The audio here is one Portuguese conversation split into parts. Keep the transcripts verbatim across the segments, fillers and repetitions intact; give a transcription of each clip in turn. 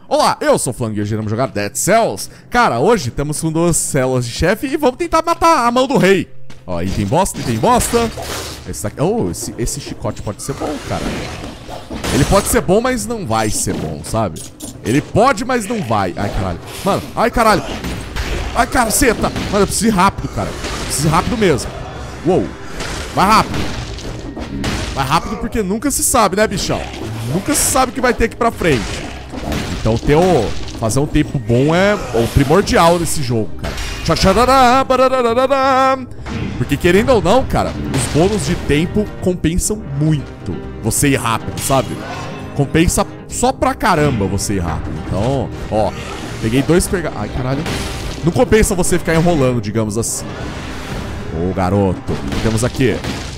Olá, eu sou o Flango e hoje vamos jogar Dead Cells. Cara, hoje estamos com duas células de chefe e vamos tentar matar a mão do rei. Ó, item bosta, item bosta. Esse, aqui, oh, esse, esse chicote pode ser bom, cara. Ele pode ser bom, mas não vai ser bom, sabe? Ele pode, mas não vai. Ai, caralho. Mano, ai, caralho. Ai, caceta. Mano, eu preciso ir rápido, cara. Eu preciso ir rápido mesmo. Uou. Vai rápido. Vai rápido porque nunca se sabe, né, bichão? Nunca se sabe o que vai ter aqui pra frente. Então ter o, fazer um tempo bom é o primordial nesse jogo, cara. Porque querendo ou não, cara, os bônus de tempo compensam muito você ir rápido, sabe? Compensa só pra caramba você ir rápido. Então, ó, peguei dois perga... Ai, caralho. Não compensa você ficar enrolando, digamos assim. Ô, garoto. Temos aqui.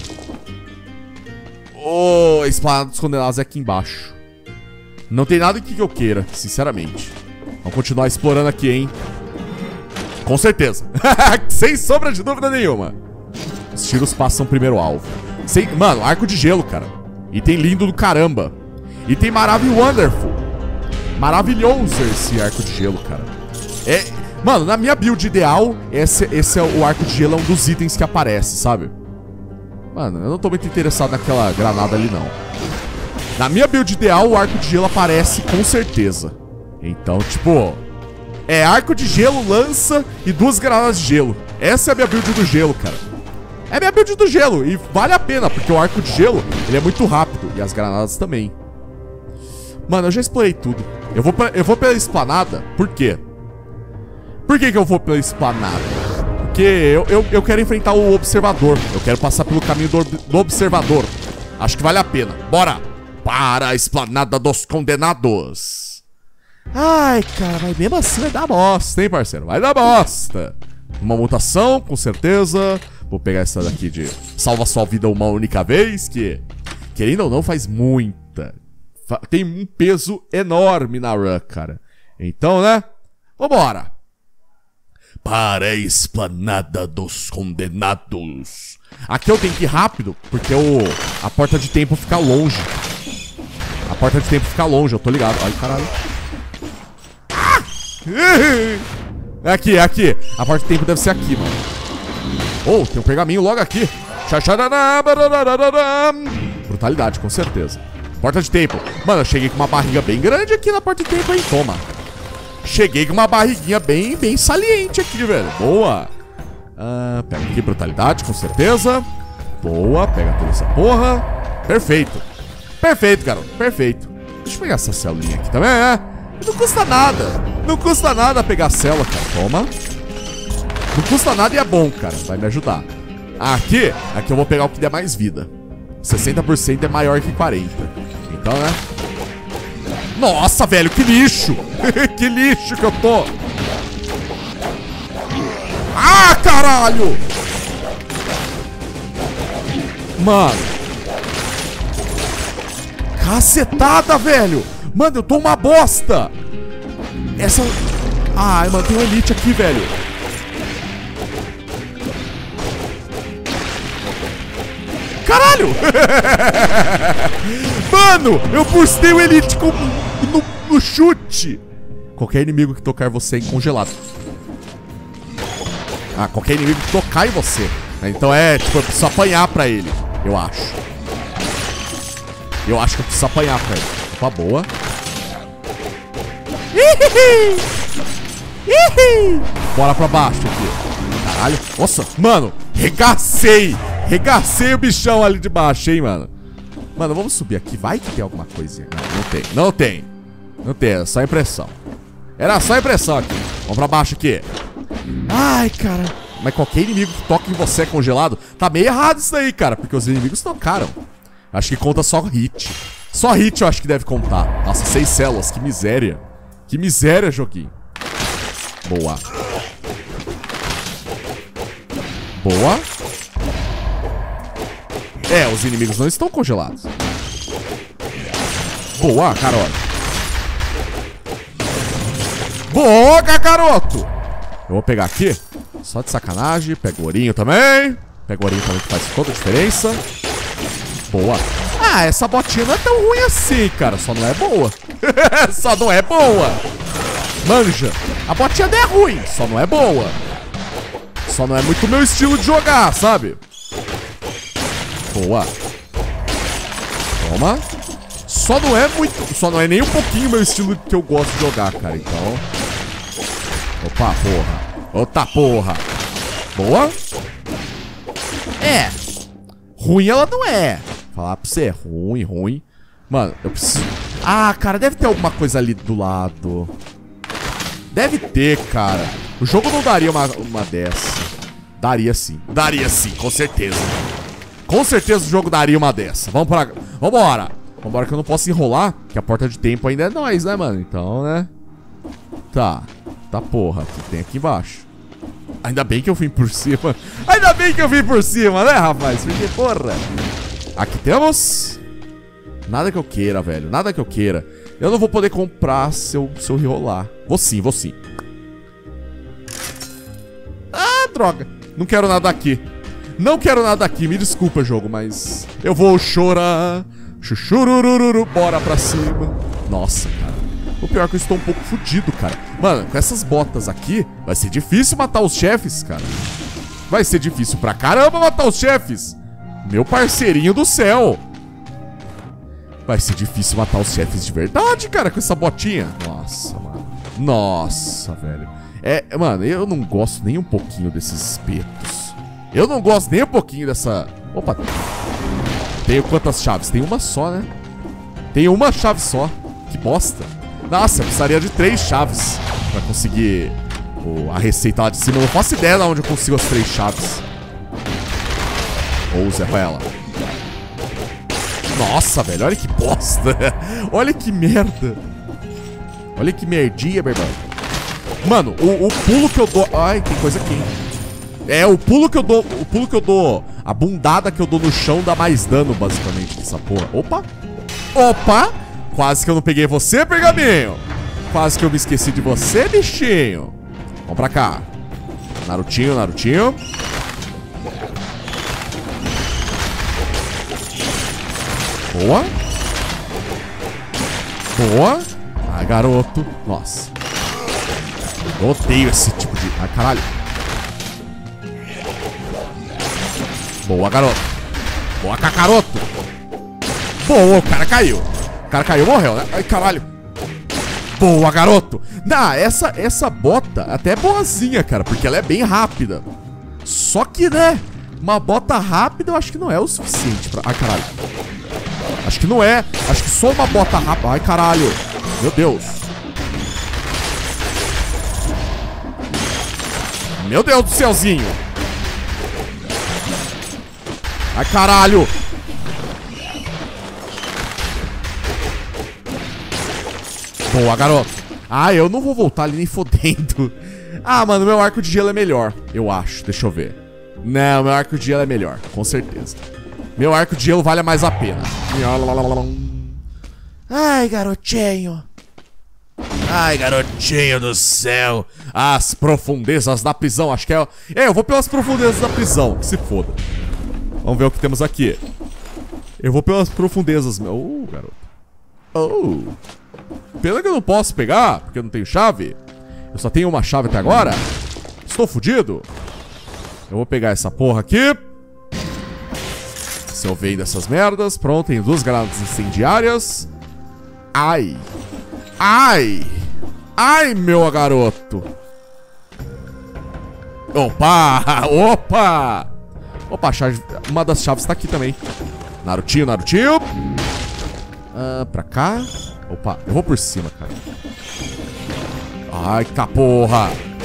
Ô, oh, Espada dos Condenados é aqui embaixo. Não tem nada aqui que eu queira, sinceramente. Vamos continuar explorando aqui, hein? Com certeza. Sem sombra de dúvida nenhuma. Os tiros passam primeiro alvo. Sem... Mano, arco de gelo, cara. Item lindo do caramba. Item maravilhoso, wonderful. Maravilhoso esse arco de gelo, cara. É... Mano, na minha build ideal, esse, esse é o arco de gelo, é um dos itens que aparece, sabe? Mano, eu não tô muito interessado naquela granada ali, não. Na minha build ideal, o arco de gelo aparece com certeza. Então, tipo... É arco de gelo, lança e duas granadas de gelo. Essa é a minha build do gelo, cara. É a minha build do gelo. E vale a pena, porque o arco de gelo, ele é muito rápido. E as granadas também. Mano, eu já explorei tudo. Eu vou, pra, eu vou pela esplanada. Por quê? Por que que eu vou pela esplanada? Porque eu, eu, eu quero enfrentar o observador. Eu quero passar pelo caminho do, do observador. Acho que vale a pena. Bora! Para a esplanada dos condenados. Ai, cara, mas mesmo assim vai dar bosta, hein, parceiro? Vai dar bosta. Uma mutação, com certeza. Vou pegar essa daqui de salva sua vida uma única vez, que, querendo ou não, faz muita. Tem um peso enorme na run, cara. Então, né? Vambora. Para a esplanada dos condenados. Aqui eu tenho que ir rápido, porque o, a porta de tempo fica longe. A porta de tempo fica longe, eu tô ligado. Ai, caralho. Ah! É aqui, é aqui. A porta de tempo deve ser aqui, mano. Oh, tem um pergaminho logo aqui. Brutalidade, com certeza. Porta de tempo. Mano, eu cheguei com uma barriga bem grande aqui na porta de tempo, hein? Toma. Cheguei com uma barriguinha bem, bem saliente aqui, velho. Boa. Ah, pega aqui, brutalidade, com certeza. Boa, pega toda essa porra. Perfeito. Perfeito, garoto, perfeito. Deixa eu pegar essa celulinha aqui também, né? Não custa nada. Não custa nada pegar a célula, cara. Toma. Não custa nada e é bom, cara. Vai me ajudar. Aqui, aqui eu vou pegar o que der mais vida. sessenta por cento é maior que quarenta por cento. Então, né? Nossa, velho, que lixo. Que lixo que eu tô. Ah, caralho. Mano. Cacetada, velho. Mano, eu tô uma bosta. Essa... Ai, mano, tem um elite aqui, velho. Caralho. Mano, eu bustei o elite com... no, no chute. Qualquer inimigo que tocar você é congelado. Ah, qualquer inimigo que tocar em você. Então é, tipo, eu preciso apanhar pra ele. Eu acho. Eu acho que eu preciso apanhar pra ele. Opa, boa. Bora pra baixo aqui. Caralho. Nossa, mano, regacei. Regacei o bichão ali de baixo, hein, mano. Mano, vamos subir aqui. Vai que tem alguma coisinha. Não, não tem, não tem. Não tem, é só impressão. Era só impressão aqui. Vamos pra baixo aqui. Ai, cara. Mas qualquer inimigo que toque em você é congelado. Tá meio errado isso daí, cara. Porque os inimigos tocaram. Acho que conta só hit. Só hit eu acho que deve contar. Nossa, seis células, que miséria. Que miséria, joguinho. Boa. Boa. É, os inimigos não estão congelados. Boa, Carol. Boa, garoto. Eu vou pegar aqui. Só de sacanagem. Pega o ourinho também. Pega o ourinho também que faz toda a diferença. Boa. Ah, essa botinha não é tão ruim assim, cara. Só não é boa. Só não é boa. Manja. A botinha não é ruim, só não é boa. Só não é muito meu estilo de jogar, sabe? Boa. Toma. Só não é muito... Só não é nem um pouquinho meu estilo que eu gosto de jogar, cara. Então... Opa, porra. Outra porra. Boa. É. Ruim ela não é. Falar pra você, ruim, ruim. Mano, eu preciso... Ah, cara, deve ter alguma coisa ali do lado. Deve ter, cara. O jogo não daria uma, uma dessa. Daria sim. Daria sim, com certeza. Com certeza o jogo daria uma dessa. Vamos pra... Vambora. Vambora que eu não posso enrolar. Que a porta de tempo ainda é nós, né, mano? Então, né? Tá. Tá, porra. O que tem aqui embaixo? Ainda bem que eu vim por cima. Ainda bem que eu vim por cima, né, rapaz? Porque, porra. Aqui temos... Nada que eu queira, velho. Nada que eu queira. Eu não vou poder comprar se eu, se eu enrolar. Vou sim, vou sim. Ah, droga. Não quero nada aqui. Não quero nada aqui. Me desculpa, jogo, mas... Eu vou chorar. Chuchururururu. Bora pra cima. Nossa, cara. O pior é que eu estou um pouco fudido, cara. Mano, com essas botas aqui, vai ser difícil matar os chefes, cara. Vai ser difícil pra caramba matar os chefes. Meu parceirinho do céu. Vai ser difícil matar os chefes de verdade, cara, com essa botinha. Nossa, mano. Nossa, velho. É, mano, eu não gosto nem um pouquinho desses espetos. Eu não gosto nem um pouquinho dessa... Opa. Tenho quantas chaves? Tem uma só, né? Tem uma chave só. Que bosta. Nossa, eu precisaria de três chaves pra conseguir o, a receita lá de cima. Eu não faço ideia de onde eu consigo as três chaves. Ou usa ela. Nossa, velho, olha que bosta. Olha que merda. Olha que merdinha, meu irmão. Mano, o, o pulo que eu dou... Ai, tem coisa aqui. É, o pulo que eu dou... O pulo que eu dou... A bundada que eu dou no chão dá mais dano, basicamente, dessa porra. Opa. Opa. Quase que eu não peguei você, pergaminho. Quase que eu me esqueci de você, bichinho. Vamos pra cá. Narutinho, Narutinho. Boa. Boa. Ai, garoto. Nossa. Eu odeio esse tipo de... Ai, caralho. Boa, garoto. Boa, cacaroto. Boa, o cara caiu. O cara caiu, morreu, né? Ai, caralho. Boa, garoto. Não, essa, essa bota até é boazinha, cara, porque ela é bem rápida. Só que, né, uma bota rápida eu acho que não é o suficiente pra... Ai, caralho. Acho que não é. Acho que só uma bota rápida. Ai, caralho. Meu Deus. Meu Deus do céuzinho. Ai, caralho. Boa, garoto. Ah, eu não vou voltar ali nem fodendo. Ah, mano, meu arco de gelo é melhor. Eu acho. Deixa eu ver. Não, meu arco de gelo é melhor. Com certeza. Meu arco de gelo vale mais a pena. Ai, garotinho. Ai, garotinho do céu. As profundezas da prisão. Acho que é... É, eu vou pelas profundezas da prisão. Que se foda. Vamos ver o que temos aqui. Eu vou pelas profundezas. Oh, garoto. Oh. Pena que eu não posso pegar, porque eu não tenho chave. Eu só tenho uma chave até agora. Estou fudido. Eu vou pegar essa porra aqui. Se eu vejo dessas merdas. Pronto, tem duas granadas incendiárias. Ai. Ai. Ai, meu garoto. Opa. Opa. Opa, a chave, uma das chaves tá aqui também. Narutinho, Narutinho. Ah, pra cá. Opa, eu vou por cima, cara. Ai, tá porra.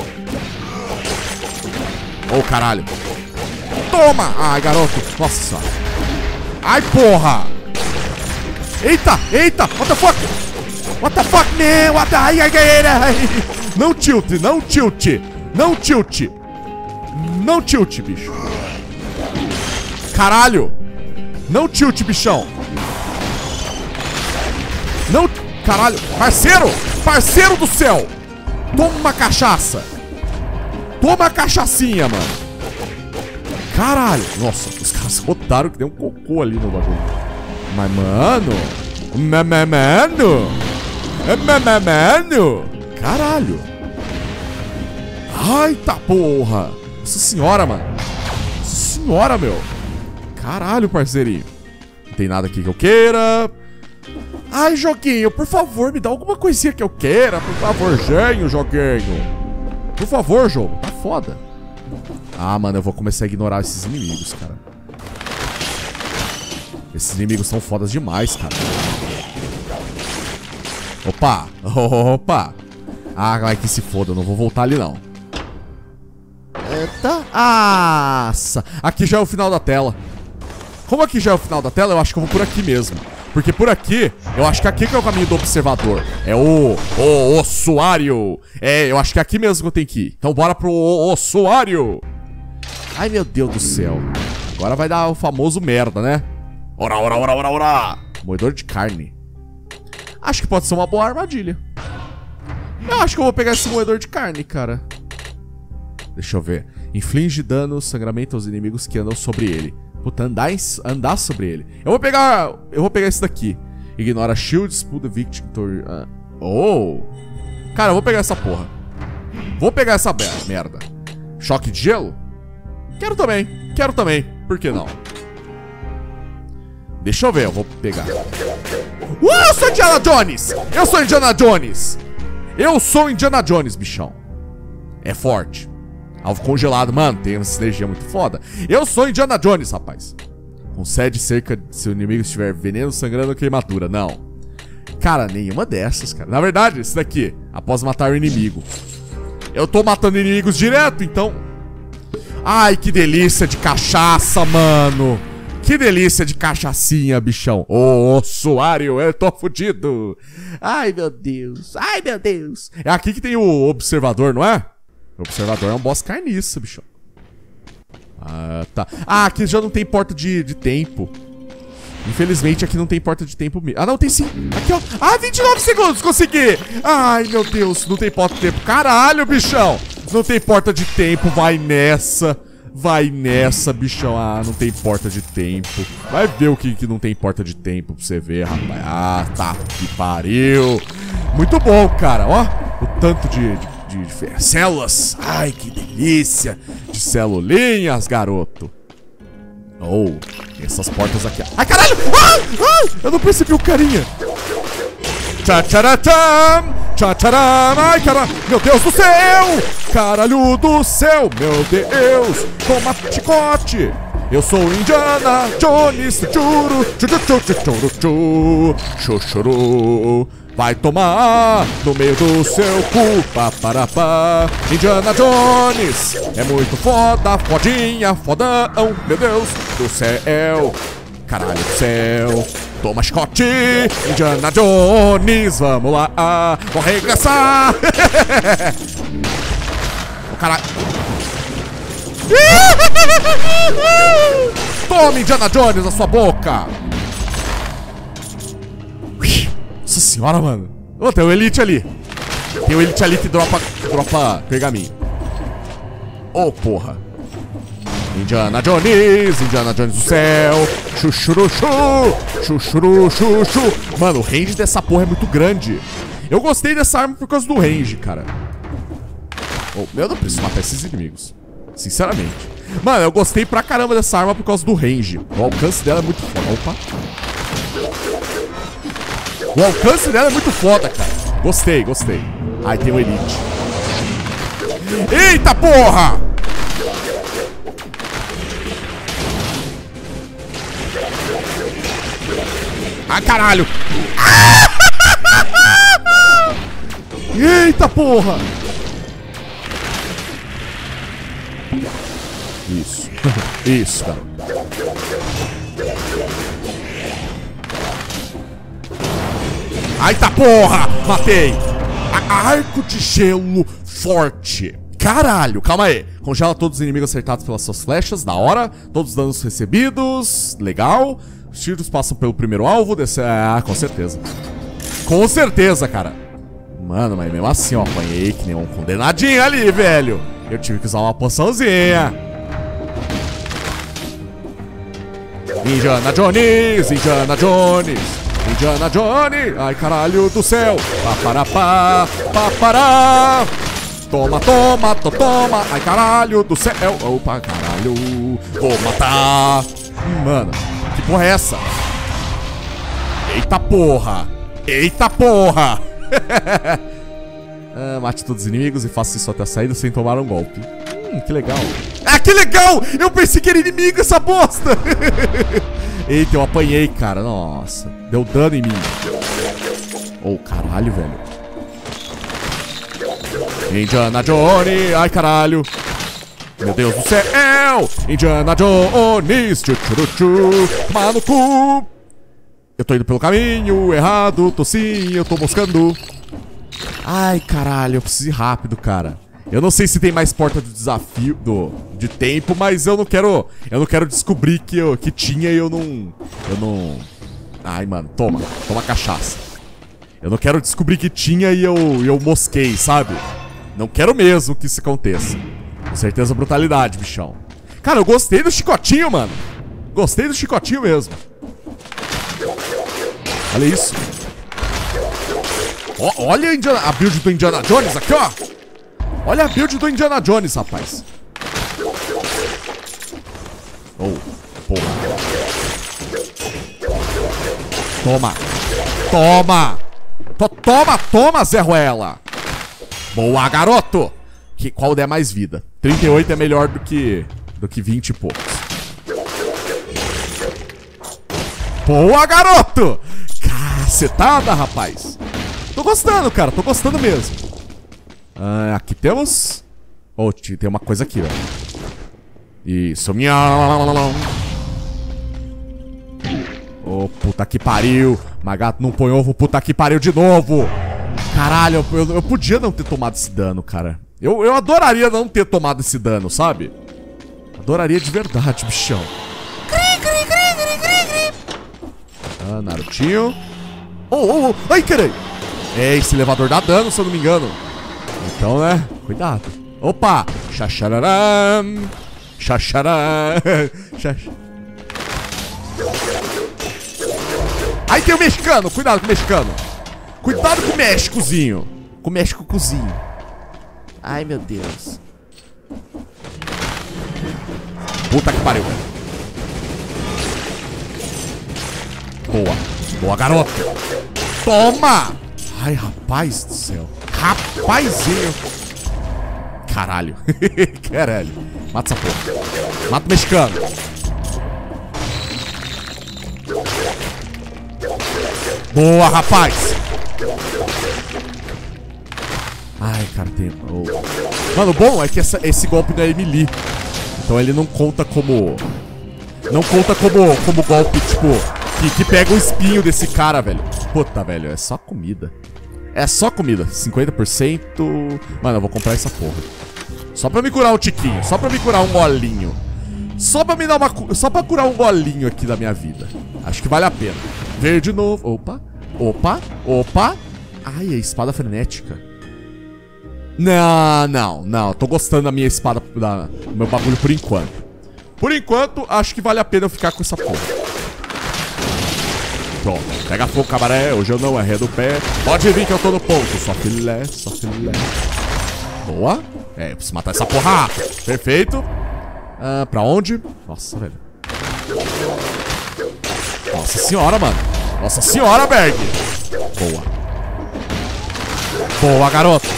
Ô, oh, caralho. Toma! Ai, garoto. Nossa senhora. Ai, porra. Eita, eita. What the fuck? What the fuck, man? What the... Ai, ai, ai, ai. Não tilt, não tilt. Não tilt. Não tilt, bicho. Caralho. Não tilt, bichão. Não... Caralho. Parceiro. Parceiro do céu. Toma uma cachaça. Toma uma cachaçinha, mano. Caralho. Nossa, os caras rotaram que deu um cocô ali no bagulho. Mas, mano... Mano... Mano! Caralho! Ai, tá porra! Nossa senhora, mano! Nossa senhora, meu! Caralho, parceirinho! Não tem nada aqui que eu queira. Ai, joguinho, por favor, me dá alguma coisinha que eu queira. Por favor, genho, joguinho. Por favor, jogo. Tá foda. Ah, mano, eu vou começar a ignorar esses inimigos, cara. Esses inimigos são fodas demais, cara. Opa! Opa! Ah, vai que se foda, eu não vou voltar ali, não. Eita! Nossa! Aqui já é o final da tela. Como aqui já é o final da tela, eu acho que eu vou por aqui mesmo. Porque por aqui, eu acho que aqui que é o caminho do observador. É o, o ossuário. É, eu acho que é aqui mesmo que eu tenho que ir. Então bora pro ossuário. Ai, meu Deus do céu. Agora vai dar o famoso merda, né? Ora, ora, ora, ora, ora. Moedor de carne. Acho que pode ser uma boa armadilha. Eu acho que eu vou pegar esse moedor de carne, cara. Deixa eu ver. Inflige dano, sangramento aos inimigos que andam sobre ele. Puta, andar, em, andar sobre ele. Eu vou pegar... Eu vou pegar esse daqui. Ignora shields, pull the victim to... Uh, oh! Cara, eu vou pegar essa porra. Vou pegar essa merda. Choque de gelo? Quero também. Quero também. Por que não? Deixa eu ver, eu vou pegar. Uh, eu sou Indiana Jones! Eu sou Indiana Jones! Eu sou Indiana Jones, bichão. É forte. Alvo congelado, mano, tem uma sinergia muito foda. Eu sou Indiana Jones, rapaz. Concede cerca de se o inimigo estiver veneno, sangrando ou queimadura. Não. Cara, nenhuma dessas, cara. Na verdade, esse daqui, após matar o inimigo. Eu tô matando inimigos direto, então... Ai, que delícia de cachaça, mano. Que delícia de cachaçinha, bichão. Ô, ossuário, eu tô fudido. Ai, meu Deus. Ai, meu Deus. É aqui que tem o observador, não é? O observador é um boss carniça, bicho. Ah, tá. Ah, aqui já não tem porta de, de tempo. Infelizmente aqui não tem porta de tempo mesmo. Ah, não, tem sim. Aqui, ó. Ah, vinte e nove segundos, consegui. Ai, meu Deus, não tem porta de tempo. Caralho, bichão. Não tem porta de tempo, vai nessa. Vai nessa, bichão. Ah, não tem porta de tempo. Vai ver o que, que não tem porta de tempo pra você ver, rapaz. Ah, tá, que pariu. Muito bom, cara, ó. O tanto de... de De, de células. Ai, que delícia. De celulinhas, garoto. Oh, essas portas aqui. Ai, caralho. Ai, ai, eu não percebi o carinha. Tchá-tchá-tchá. Tchá-tchá-tchá. Ai, caralho. Meu Deus do céu. Caralho do céu. Meu Deus. Toma chicote. Eu sou Indiana Jones. Churu, churu, churu, churu, churu, chuchuru. Vai tomar no meio do seu cu, paparapá. Indiana Jones é muito foda, fodinha, fodão. Meu Deus do céu, caralho do céu. Toma chicote, Indiana Jones, vamos lá, vou arregaçar. O caralho. Toma, Indiana Jones, na sua boca. Nossa senhora, mano. Ô, tem o Elite ali. Tem o Elite ali que dropa, dropa pergaminho. Ô, oh, porra. Indiana Jones, Indiana Jones do céu. Chuchuruchu, chuchuruchuchu. Mano, o range dessa porra é muito grande. Eu gostei dessa arma por causa do range, cara. Oh, eu não preciso matar esses inimigos. Sinceramente. Mano, eu gostei pra caramba dessa arma por causa do range. O alcance dela é muito foda. Opa. O alcance dela é muito foda, cara. Gostei, gostei. Ai, tem o Elite. Eita, porra! Ah, caralho! Eita, porra! Isso. Isso, cara. Ai, tá porra! Matei! A arco de gelo forte. Caralho, calma aí. Congela todos os inimigos acertados pelas suas flechas. Da hora. Todos os danos recebidos. Legal. Os tiros passam pelo primeiro alvo. Desse... Ah, com certeza. Com certeza, cara. Mano, mas mesmo assim, ó, apanhei que nem um condenadinho ali, velho. Eu tive que usar uma poçãozinha. Indiana Jones, Indiana Jones. Indiana Jones. Ai, caralho do céu. Paparapá, papará. Toma, toma, to, toma. Ai, caralho do céu. Opa, caralho. Vou matar. Mano, que porra é essa? Eita porra. Eita porra. ah, mate todos os inimigos e faça isso até a saída sem tomar um golpe. Hum, que legal. Ah, que legal. Eu pensei que era inimigo essa bosta. Eita, eu apanhei, cara. Nossa, deu dano em mim. Oh, caralho, velho. Indiana Jones. Ai, caralho. Meu Deus do céu. Indiana Jones. Tchu, tchu, tchu. Toma no cu. Eu tô indo pelo caminho errado. Tô sim, eu tô moscando. Ai, caralho, eu preciso ir rápido, cara. Eu não sei se tem mais porta de desafio do, de tempo, mas eu não quero. Eu não quero descobrir que, eu, que tinha e eu não. Eu não. Ai, mano, toma. Toma cachaça. Eu não quero descobrir que tinha e eu, eu mosquei, sabe? Não quero mesmo que isso aconteça. Com certeza brutalidade, bichão. Cara, eu gostei do chicotinho, mano. Gostei do chicotinho mesmo. Olha isso. Ó, olha a, Indiana, a build do Indiana Jones aqui, ó. Olha a build do Indiana Jones, rapaz. Oh, porra. Toma. Toma. To toma, toma, Zé Ruela. Boa, garoto. Que, qual der mais vida? trinta e oito é melhor do que, do que vinte e poucos. Boa, garoto. Cacetada, rapaz. Tô gostando, cara. Tô gostando mesmo. Ah, aqui temos... Oh, tem uma coisa aqui, velho. Isso. Oh, puta que pariu. Magato não põe ovo, puta que pariu de novo. Caralho, eu, eu podia não ter tomado esse dano, cara. Eu, eu adoraria não ter tomado esse dano, sabe? Adoraria de verdade, bichão. Ah, Narutinho. Oh, oh, oh. Ai, caralho. É, esse elevador dá dano, se eu não me engano. Então, né? Cuidado. Opa! Xaxararam. Xaxararam. Xax... Aí tem o mexicano. Cuidado com o mexicano. Cuidado com o Méxicozinho. Com o México cozinho. Ai, meu Deus. Puta que pariu. Boa. Boa, garoto. Toma! Ai, rapaz do céu. Rapazinho. Caralho. Caralho. Mata essa porra. Mata o mexicano. Boa, rapaz. Ai, cara, tem... Oh. Mano, o bom é que essa, esse golpe não é melee. Então ele não conta como... Não conta como, como golpe, tipo... Que, que pega o espinho desse cara, velho. Puta, velho, é só comida. É só comida, cinquenta por cento. Mano, eu vou comprar essa porra. Só pra me curar um tiquinho. Só pra me curar um golinho. Só pra me dar uma... Só pra curar um golinho aqui da minha vida. Acho que vale a pena. Ver de novo. Opa. Opa. Opa. Ai, a espada frenética. Não, não, não. Tô gostando da minha espada, da, do meu bagulho por enquanto. Por enquanto, acho que vale a pena eu ficar com essa porra. Pronto. Pega fogo, cabaré. Hoje eu não arredo o pé. Pode vir que eu tô no ponto. Só filé, só filé. Boa. É, eu preciso matar essa porra. Perfeito. Ah, pra onde? Nossa, velho. Nossa senhora, mano. Nossa senhora, Berg. Boa. Boa, garoto.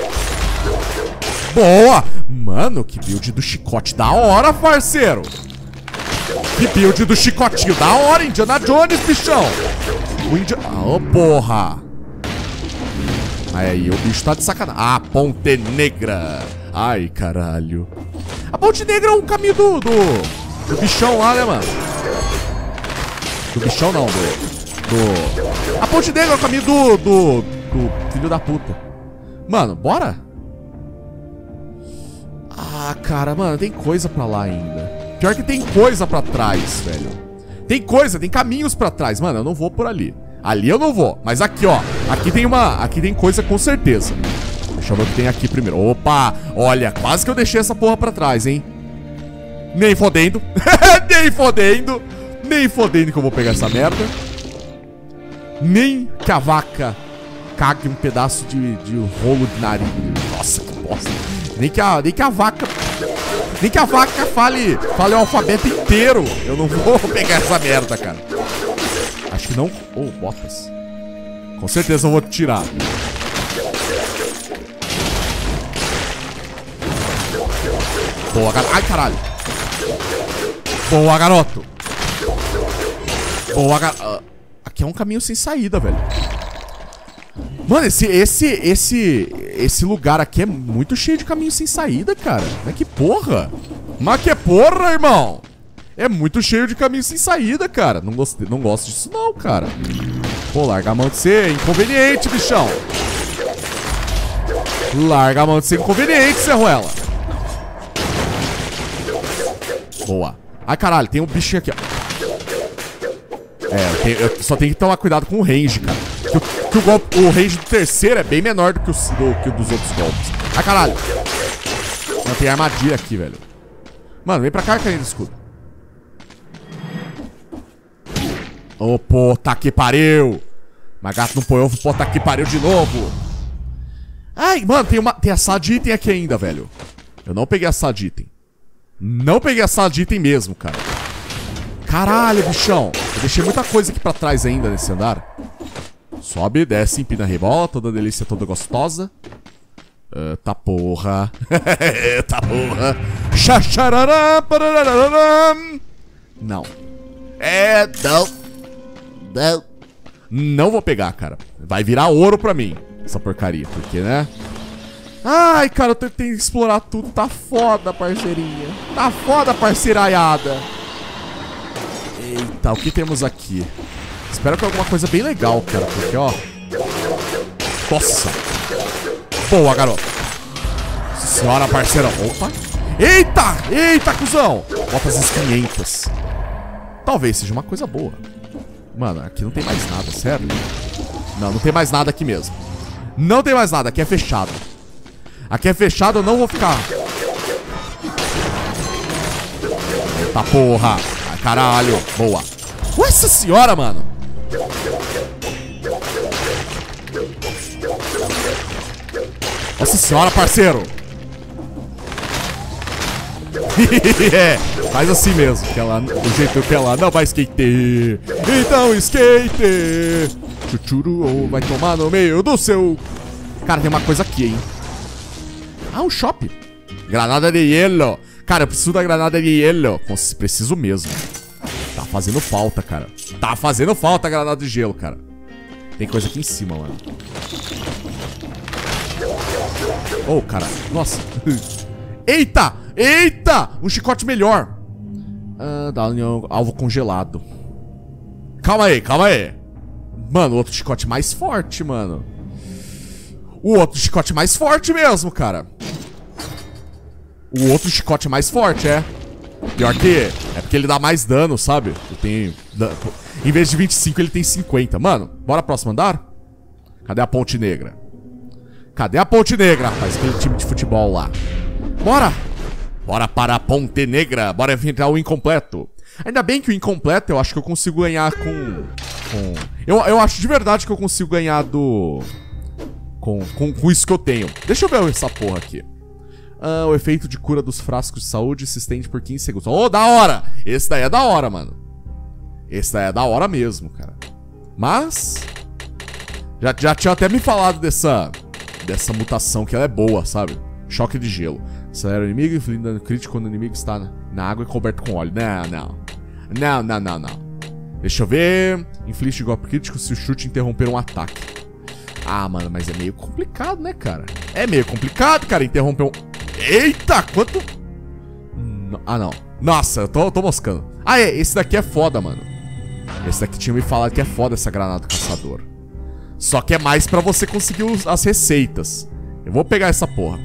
Boa. Mano, que build do chicote da hora, parceiro. Que build do chicotinho da hora, Indiana Jones, bichão. O Indiana... Oh, porra. Aí, o bicho tá de sacanagem. Ah, Ponte Negra. Ai, caralho. A Ponte Negra é um caminho do, do... Do bichão lá, né, mano? Do bichão não, do... do... A Ponte Negra é o caminho do... Do... Do filho da puta. Mano, bora? Ah, cara, mano, tem coisa pra lá ainda. Pior que tem coisa pra trás, velho. Tem coisa, tem caminhos pra trás. Mano, eu não vou por ali. Ali eu não vou. Mas aqui, ó. Aqui tem uma... Aqui tem coisa com certeza. Deixa eu ver o que tem aqui primeiro. Opa! Olha, quase que eu deixei essa porra pra trás, hein? Nem fodendo. Nem fodendo. Nem fodendo que eu vou pegar essa merda. Nem que a vaca cague um pedaço de, de rolo de nariz. Nossa, que bosta. Nem que a, nem que a vaca... Nem que a vaca fale, fale o alfabeto inteiro. Eu não vou pegar essa merda, cara. Acho que não... Oh, botas. Com certeza eu vou tirar. Boa, garoto. Ai, caralho. Boa, garoto. Boa, garoto. Aqui é um caminho sem saída, velho. Mano, esse, esse, esse, esse lugar aqui é muito cheio de caminho sem saída, cara. Mas que porra. Mas que porra, irmão. É muito cheio de caminho sem saída, cara. Não gosto, não gosto disso não, cara. Pô, larga a mão de ser inconveniente, bichão. Larga a mão de ser inconveniente, Serruela. Boa. Ai, caralho, tem um bichinho aqui, ó. É, eu, tenho, eu só tenho que tomar cuidado com o range, cara. Que, o, que o, golpe, o range do terceiro é bem menor do que o, do, que o dos outros golpes. Ai, caralho. Não, tem armadilha aqui, velho. Mano, vem pra cá, carinha do escudo. Ô, oh, pô, tá que pariu. Mas gato não põe ovo, pô, tá que pariu de novo. Ai, mano, tem, uma, tem a sala de item aqui ainda, velho. Eu não peguei a sala de item. Não peguei a sala de item mesmo, cara. Caralho, bichão. Eu deixei muita coisa aqui pra trás ainda nesse andar. Sobe, desce, empina, rebola. Toda delícia, toda gostosa. Uh, tá porra. Tá porra. Não. É, não. Não. Não vou pegar, cara. Vai virar ouro pra mim, essa porcaria. Porque, né? Ai, cara, eu tentei explorar tudo. Tá foda, parceirinha. Tá foda, parceiraiada. Eita, o que temos aqui? Espero que é alguma coisa bem legal, cara. Porque, ó... Nossa. Boa, garoto. Senhora, parceirão. Opa. Eita! Eita, cuzão. Bota as quinhentas. Talvez seja uma coisa boa. Mano, aqui não tem mais nada, sério? Não, não tem mais nada aqui mesmo. Não tem mais nada, aqui é fechado. Aqui é fechado, eu não vou ficar. Eita porra. Ai, caralho. Boa. Nossa senhora, mano. Nossa senhora, parceiro. É, faz assim mesmo, que ela, do jeito que ela não vai skate. Então skate. Chuchuru vai tomar no meio do seu... Cara, tem uma coisa aqui, hein. Ah, um shop. Granada de hielo. Cara, eu preciso da granada de hielo. Preciso mesmo. Tá fazendo falta, cara. Tá fazendo falta a granada de gelo, cara. Tem coisa aqui em cima, mano. Oh, cara. Nossa. Eita! Eita! Um chicote melhor. Ah, dá um alvo congelado. Calma aí, calma aí. Mano, o outro chicote mais forte, mano. O outro chicote mais forte mesmo, cara. O outro chicote mais forte, é. Pior que é porque ele dá mais dano, sabe? Eu tenho... Em vez de vinte e cinco, ele tem cinquenta. Mano, bora próximo andar? Cadê a Ponte Negra? Cadê a Ponte Negra, rapaz? Aquele time de futebol lá. Bora! Bora para a Ponte Negra. Bora enfrentar o incompleto. Ainda bem que o incompleto eu acho que eu consigo ganhar com... com... Eu, eu acho de verdade que eu consigo ganhar do... Com, com, com isso que eu tenho. Deixa eu ver essa porra aqui. Ah, o efeito de cura dos frascos de saúde se estende por quinze segundos. Oh, da hora! Esse daí é da hora, mano. Esse daí é da hora mesmo, cara. Mas... Já, já tinha até me falado dessa... Dessa mutação, que ela é boa, sabe? Choque de gelo. Acelera o inimigo, infligindo dano crítico quando o inimigo está na, na água e coberto com óleo. Não, não. Não, não, não, não. Deixa eu ver. Inflige golpe crítico se o chute interromper um ataque. Ah, mano, mas é meio complicado, né, cara? É meio complicado, cara, interromper um... Eita, quanto... No... Ah, não. Nossa, eu tô, eu tô moscando. Ah, é, esse daqui é foda, mano. Esse daqui tinha me falado que é foda essa granada caçador. Só que é mais pra você conseguir os, as receitas. Eu vou pegar essa porra.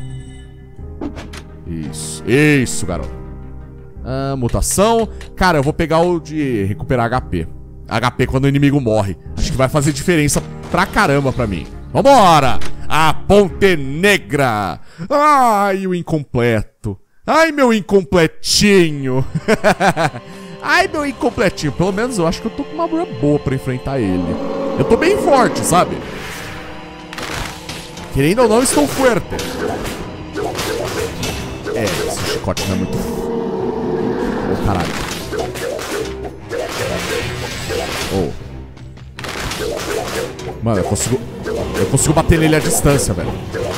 Isso, isso, garoto. Ah, mutação. Cara, eu vou pegar o de recuperar H P. H P quando o inimigo morre. Acho que vai fazer diferença pra caramba pra mim. Vambora! A Ponte Negra! Ai, o incompleto. Ai, meu incompletinho. Ai, meu incompletinho. Pelo menos eu acho que eu tô com uma armadura boa pra enfrentar ele. Eu tô bem forte, sabe? Querendo ou não, estou forte. É, esse chicote não é muito... Ô, oh, caralho. Oh. Mano, eu consigo... Eu consigo bater nele à distância, velho.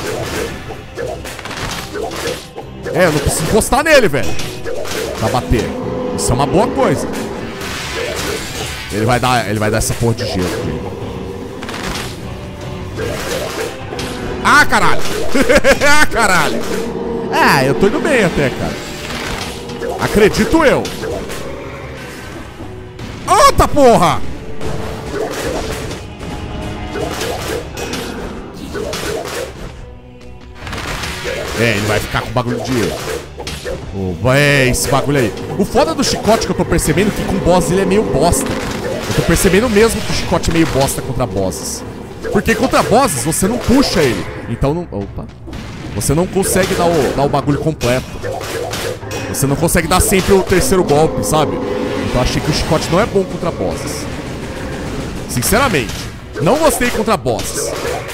É, eu não preciso encostar nele, velho. Pra bater. Isso é uma boa coisa. Ele vai dar, ele vai dar essa porra de gelo aqui. Ah, caralho. Ah, caralho. É, eu tô indo bem até, cara. Acredito eu. Outra porra. É, ele vai ficar com bagulho de... Oh, é, esse bagulho aí. O foda do chicote que eu tô percebendo é que com boss ele é meio bosta. Eu tô percebendo mesmo que o chicote é meio bosta contra bosses. Porque contra bosses você não puxa ele. Então não... Opa. Você não consegue dar o, dar o bagulho completo. Você não consegue dar sempre o terceiro golpe, sabe? Então achei que o chicote não é bom contra bosses. Sinceramente. Não gostei contra bosses.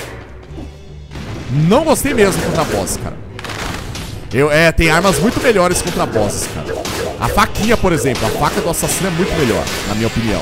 Não gostei mesmo contra bosses, cara. Eu, é, tem armas muito melhores contra bosses, cara. A faquinha, por exemplo. A faca do assassino é muito melhor, na minha opinião.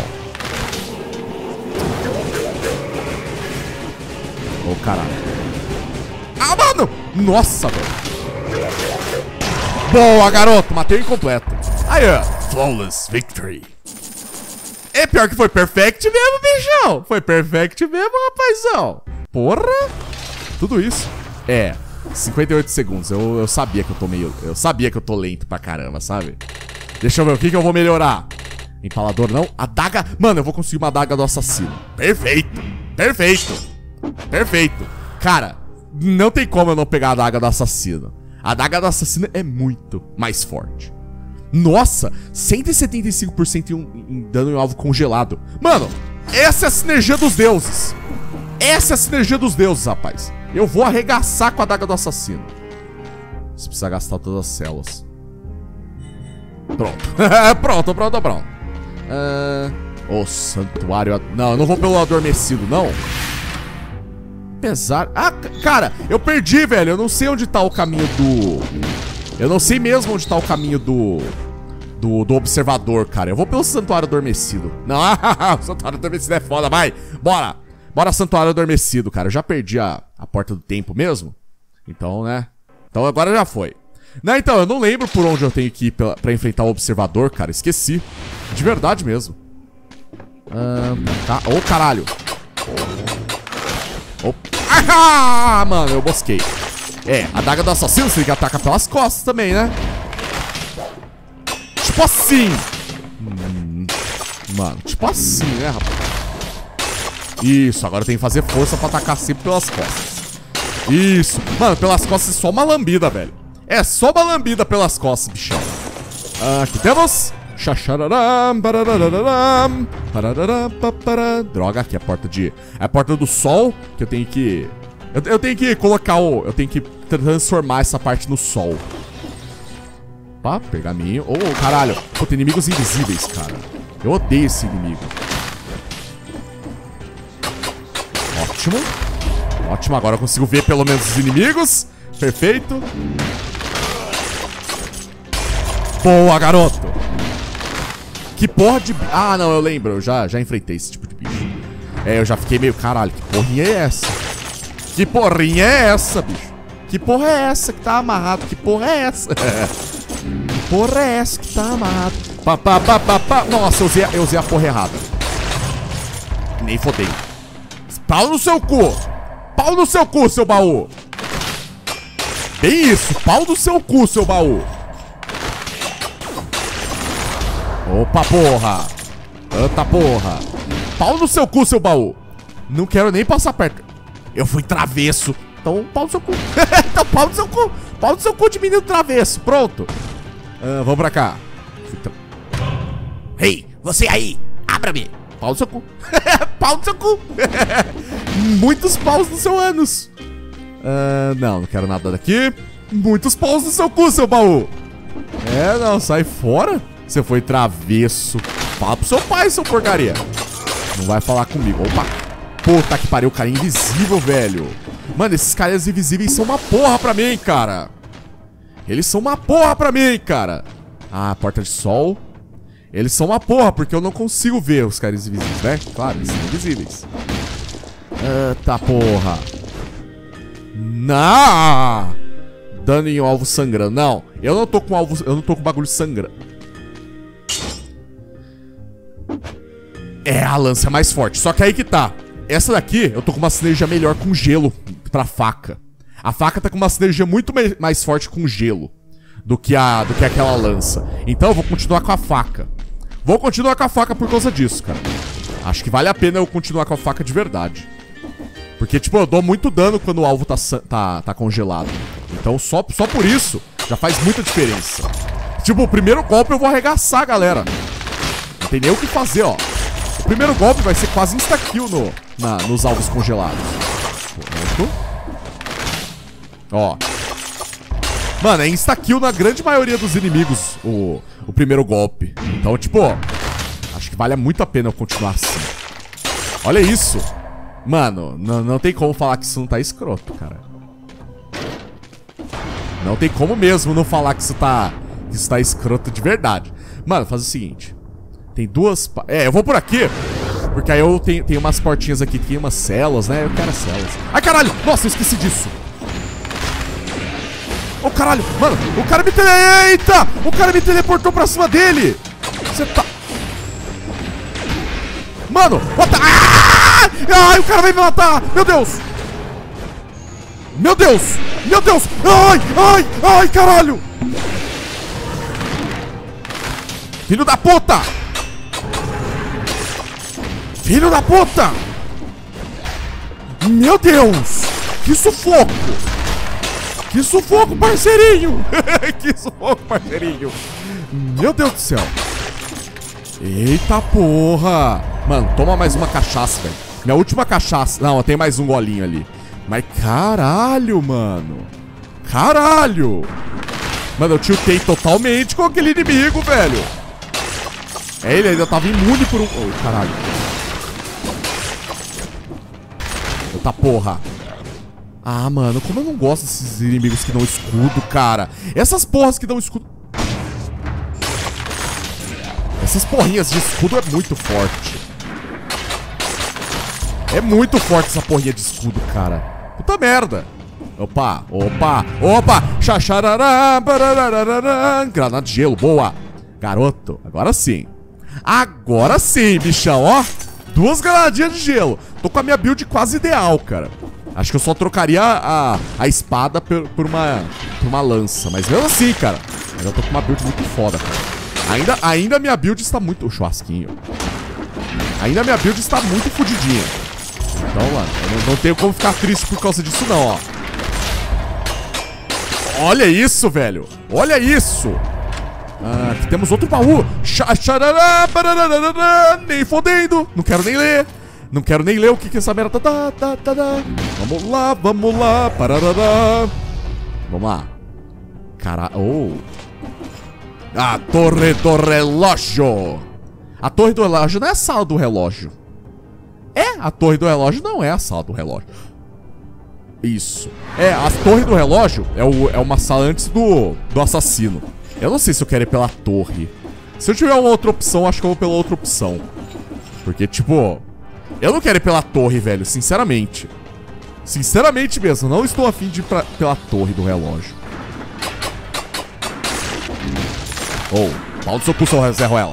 Ô, oh, caralho. Ah, mano! Nossa, velho. Boa, garoto. Matei o incompleto. Aí, ó. Flawless victory. É pior que foi perfect mesmo, bichão. Foi perfect mesmo, rapazão. Porra. Tudo isso. É. cinquenta e oito segundos. Eu, eu sabia que eu tô meio... Eu sabia que eu tô lento pra caramba, sabe? Deixa eu ver o que que eu vou melhorar. Empalador não. Adaga... Mano, eu vou conseguir uma adaga do assassino. Perfeito. Perfeito. Perfeito. Cara, não tem como eu não pegar a adaga do assassino. A adaga do assassino é muito mais forte. Nossa, cento e setenta e cinco por cento em, em dano em alvo congelado. Mano, essa é a sinergia dos deuses. Essa é a sinergia dos deuses, rapaz. Eu vou arregaçar com a adaga do assassino. Você precisa gastar todas as células. Pronto. Pronto, pronto, pronto. Uh, o santuário... Não, eu não vou pelo adormecido, não. Apesar... Ah, cara, eu perdi, velho. Eu não sei onde tá o caminho do... Eu não sei mesmo onde tá o caminho do... Do, do observador, cara. Eu vou pelo santuário adormecido. Não, o santuário adormecido é foda, vai. Bora. Bora, santuário adormecido, cara. Eu já perdi a, a porta do tempo mesmo. Então, né? Então agora já foi. Não, então, eu não lembro por onde eu tenho que ir pra, pra enfrentar o observador, cara. Esqueci. De verdade mesmo. Ah, tá. Ô, oh, caralho. Oh. Ah, mano, eu bosquei. É, a daga do assassino você tem que atacar pelas costas também, né? Tipo assim. Hum, mano, tipo assim, né, rapaz? Isso, agora tem que fazer força pra atacar sempre pelas costas. Isso. Mano, pelas costas é só uma lambida, velho. É só uma lambida pelas costas, bichão. Ah, aqui temos... Droga, aqui é a porta de... É a porta do sol, que eu tenho que... Eu, eu tenho que colocar o... Eu tenho que transformar essa parte no sol. Opa, pergaminho. Oh, caralho. Pô, tem inimigos invisíveis, cara. Eu odeio esse inimigo. Ótimo. Ótimo, agora eu consigo ver pelo menos os inimigos. Perfeito. Boa, garoto. Que porra de... Ah, não, eu lembro. Eu já, já enfrentei esse tipo de bicho. É, eu já fiquei meio... Caralho, que porrinha é essa? Que porrinha é essa, bicho? Que porra é essa que tá amarrado? Que porra é essa? Que porra é essa que tá amarrado? Pá, pá, pá, pá, pá. Nossa, eu usei, eu usei a porra errada. Nem fodei. Pau no seu cu. Pau no seu cu, seu baú. Bem isso. Pau no seu cu, seu baú. Opa, porra. Eita, porra. Pau no seu cu, seu baú. Não quero nem passar perto. Eu fui travesso. Então, pau no seu cu. Então, pau no seu cu. Pau no seu cu de menino travesso. Pronto. Uh, vamos pra cá. Tra... Ei, você aí. Abra-me. Pau no seu cu. Pau no seu cu. Muitos paus no seu ânus. Uh, não, não quero nada daqui. Muitos paus no seu cu, seu baú. É, não, sai fora. Você foi travesso. Fala pro seu pai, seu porcaria. Não vai falar comigo. Opa. Puta que pariu, o cara é invisível, velho. Mano, esses caras invisíveis são uma porra pra mim, cara. Eles são uma porra pra mim, cara. Ah, porta de sol. Eles são uma porra, porque eu não consigo ver os caras invisíveis, né? Claro, eles são invisíveis. Eita porra. Não! Dano em alvo sangrando. Não, eu não tô com alvo. Eu não tô com bagulho sangrando. É, a lança é mais forte. Só que aí que tá. Essa daqui, eu tô com uma sinergia melhor com gelo pra faca. A faca tá com uma sinergia muito mais forte com gelo do que, a, do que aquela lança. Então eu vou continuar com a faca. Vou continuar com a faca por causa disso, cara. Acho que vale a pena eu continuar com a faca de verdade. Porque, tipo, eu dou muito dano quando o alvo tá, tá, tá congelado. Então só, só por isso já faz muita diferença. Tipo, o primeiro golpe eu vou arregaçar, galera. Não tem nem o que fazer, ó. O primeiro golpe vai ser quase insta-kill no, na, nos alvos congelados. Pronto. Ó. Mano, é insta-kill na grande maioria dos inimigos o, o primeiro golpe. Então, tipo, ó, acho que vale muito a pena eu continuar assim. Olha isso. Mano, não tem como falar que isso não tá escroto, cara. Não tem como mesmo não falar que isso tá, que isso tá escroto de verdade. Mano, faz o seguinte. Tem duas... É, eu vou por aqui. Porque aí eu tenho, tenho umas portinhas aqui, tem umas celas, né? Eu quero as celas. Ai, caralho! Nossa, eu esqueci disso. Ô, oh, caralho! Mano, o cara me tele... Eita! O cara me teleportou pra cima dele! Você tá... Mano! What the... Ah! Ai, o cara vai me matar! Meu Deus! Meu Deus! Meu Deus! Ai! Ai! Ai, caralho! Filho da puta! Filho da puta! Meu Deus! Que sufoco! Que sufoco, parceirinho! Que sufoco, parceirinho! Meu Deus do céu! Eita porra! Mano, toma mais uma cachaça, velho. Minha última cachaça... Não, tem mais um golinho ali. Mas caralho, mano. Caralho! Mano, eu tiltei totalmente com aquele inimigo, velho. É, ele ainda tava imune por um... Oh, caralho. Eita porra. Ah, mano, como eu não gosto desses inimigos que dão escudo, cara. Essas porras que dão escudo... Essas porrinhas de escudo é muito forte. É muito forte essa porrinha de escudo, cara. Puta merda. Opa, opa, opa. Xaxarará, granada de gelo, boa. Garoto, agora sim. Agora sim, bichão, ó. Duas granadinhas de gelo. Tô com a minha build quase ideal, cara. Acho que eu só trocaria a, a espada por, por, uma, por uma lança. Mas mesmo assim, cara, eu tô com uma build muito foda, cara. Ainda, ainda a minha build está muito... O churrasquinho. Ainda a minha build está muito fodidinha. Então, mano, eu não, não tenho como ficar triste por causa disso, não, ó. Olha isso, velho. Olha isso. Ah, aqui temos outro baú. Nem fodendo. Não quero nem ler. Não quero nem ler o que que essa merda tá, tá, tá, tá. Vamos lá, vamos lá. Pararará. Vamos lá. Caralho. Oh. A torre do relógio. A torre do relógio não é a sala do relógio. É, a torre do relógio não é a sala do relógio. Isso. É, a torre do relógio é, o, é uma sala antes do, do assassino. Eu não sei se eu quero ir pela torre. Se eu tiver uma outra opção, acho que eu vou pela outra opção. Porque, tipo... Eu não quero ir pela torre, velho, sinceramente. Sinceramente mesmo, não estou afim de ir pra, pela torre do relógio. Oh, pau do seu cu, seu Zé Ruela.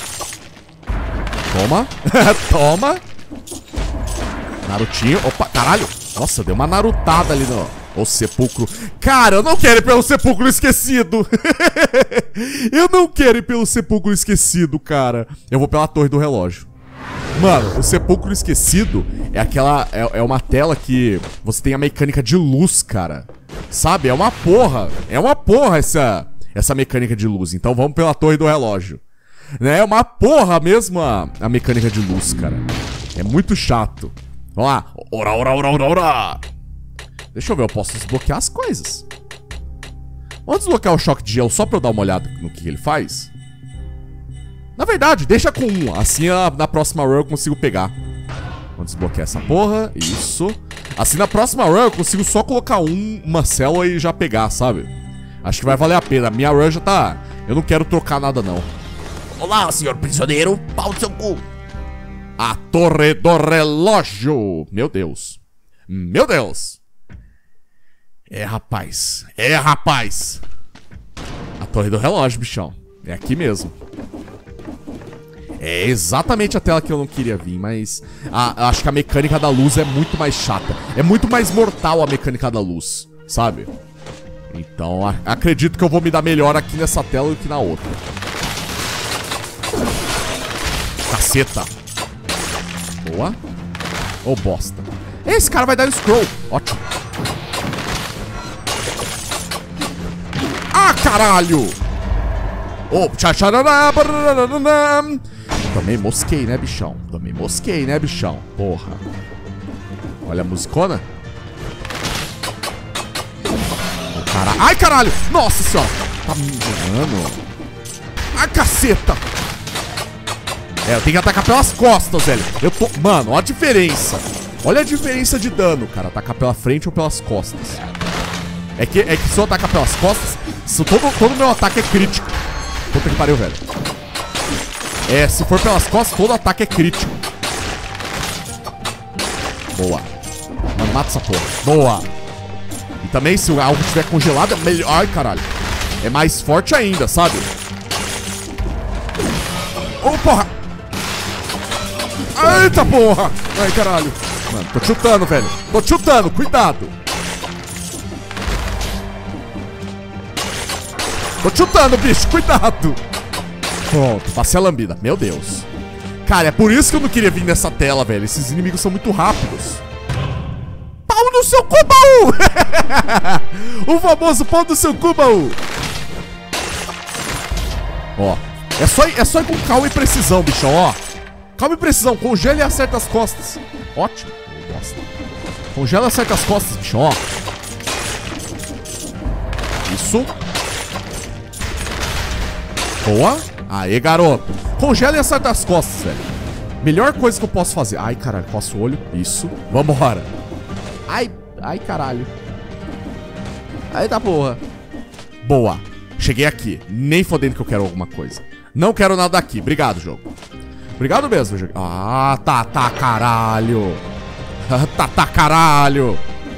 Toma. Toma. Narutinho. Opa, caralho. Nossa, deu uma narutada ali no... O sepulcro. Cara, eu não quero ir pelo sepulcro esquecido. Eu não quero ir pelo sepulcro esquecido, cara. Eu vou pela torre do relógio. Mano, o sepulcro esquecido é aquela... É, é uma tela que você tem a mecânica de luz, cara. Sabe? É uma porra. É uma porra essa... Essa mecânica de luz. Então vamos pela torre do relógio. É uma porra mesmo a, a mecânica de luz, cara. É muito chato. Vamos lá. Ora, ora, ora, ora, ora. Deixa eu ver, eu posso desbloquear as coisas. Vamos desbloquear o choque de gelo só pra eu dar uma olhada no que ele faz. Na verdade, deixa com um. Assim na, na próxima run eu consigo pegar. Vamos desbloquear essa porra. Isso. Assim na próxima run eu consigo só colocar um, uma célula e já pegar, sabe? Acho que vai valer a pena. Minha run já tá... Eu não quero trocar nada, não. Olá, senhor prisioneiro. Pau do seu cu. A torre do relógio. Meu Deus. Meu Deus. É, rapaz. É, rapaz. A torre do relógio, bichão. É aqui mesmo. É exatamente a tela que eu não queria vir, mas... A, acho que a mecânica da luz é muito mais chata. É muito mais mortal a mecânica da luz, sabe? Então, a, acredito que eu vou me dar melhor aqui nessa tela do que na outra. Caceta. Boa. Ô, oh, bosta. Esse cara vai dar um scroll. Ótimo. Ah, caralho! Oh, tchá-tchá-rá-rá. Também mosquei, né, bichão? Também mosquei, né, bichão? Porra. Olha a musicona. Oh, cara... Ai, caralho! Nossa senhora! Tá me enganando. Ai, caceta! É, eu tenho que atacar pelas costas, velho. Eu tô... Mano, olha a diferença. Olha a diferença de dano, cara. Atacar pela frente ou pelas costas. É que, é que se eu atacar pelas costas, se todo, todo meu ataque é crítico. Puta que pariu, velho. É, se for pelas costas, todo ataque é crítico. Boa. Mano, mata essa porra. Boa. E também, se algo estiver congelado, é melhor. Ai, caralho. É mais forte ainda, sabe? Ô, oh, porra. Eita, porra. Ai, caralho. Mano, tô chutando, velho. Tô chutando, cuidado. Tô chutando, bicho, cuidado. Pronto, passei a lambida. Meu Deus. Cara, é por isso que eu não queria vir nessa tela, velho. Esses inimigos são muito rápidos. Pau no seu cu, baú! O famoso pau no seu cu, baú. Ó, é só, é só ir com calma e precisão, bichão, ó. Calma e precisão, congela e acerta as costas. Ótimo. Nossa. Congela e acerta as costas, bichão, ó. Isso. Boa. Aê, garoto. Congela e acerta as costas, velho. Melhor coisa que eu posso fazer. Ai, caralho, coça o olho. Isso. Vambora. Ai, ai, caralho. Ai, tá porra. Boa. Cheguei aqui. Nem fodendo que eu quero alguma coisa. Não quero nada aqui. Obrigado, jogo. Obrigado mesmo, jogo. Ah, tá, tá, caralho. Tá, tá, caralho.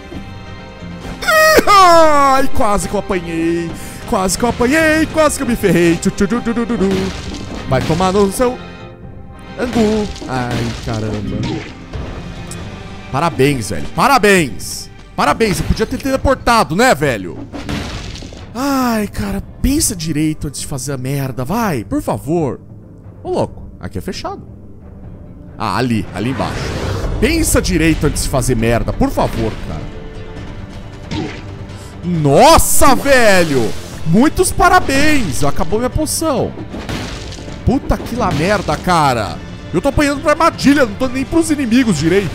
Ai, quase que eu apanhei. Quase que eu apanhei, quase que eu me ferrei. Vai tomar no seu angu. Ai, caramba. Parabéns, velho. Parabéns. Parabéns, eu podia ter teleportado, né, velho? Ai, cara, pensa direito antes de fazer a merda. Vai, por favor. Ô, louco, aqui é fechado. Ah, ali, ali embaixo. Pensa direito antes de fazer merda, por favor, cara. Nossa, velho. Muitos parabéns. Acabou minha poção. Puta que lá merda, cara. Eu tô apanhando pra armadilha. Não tô nem pros inimigos direito.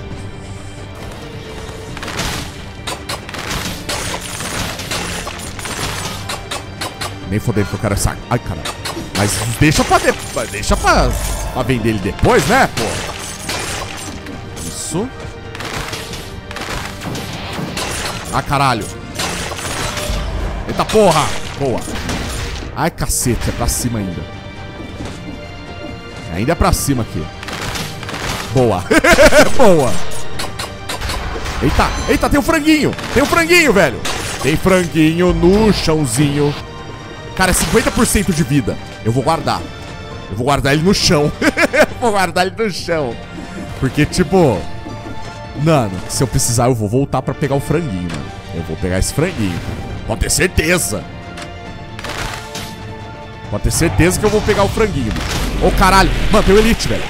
Nem fodendo que eu quero essa... Ai, caralho. Mas deixa pra... De... Deixa pra... pra vender ele depois, né, pô? Isso. Ah, caralho. Eita porra! Boa. Ai, cacete, é pra cima ainda. Ainda é pra cima aqui. Boa. Boa. Eita, eita, tem um franguinho. Tem um franguinho, velho. Tem franguinho no chãozinho. Cara, é cinquenta por cento de vida. Eu vou guardar. Eu vou guardar ele no chão. Vou guardar ele no chão. Porque, tipo... Mano, se eu precisar, eu vou voltar pra pegar o franguinho, mano. Eu vou pegar esse franguinho. Pode ter certeza. Pode ter certeza que eu vou pegar o franguinho. Ô, oh, caralho. Mano, tem o Elite, velho.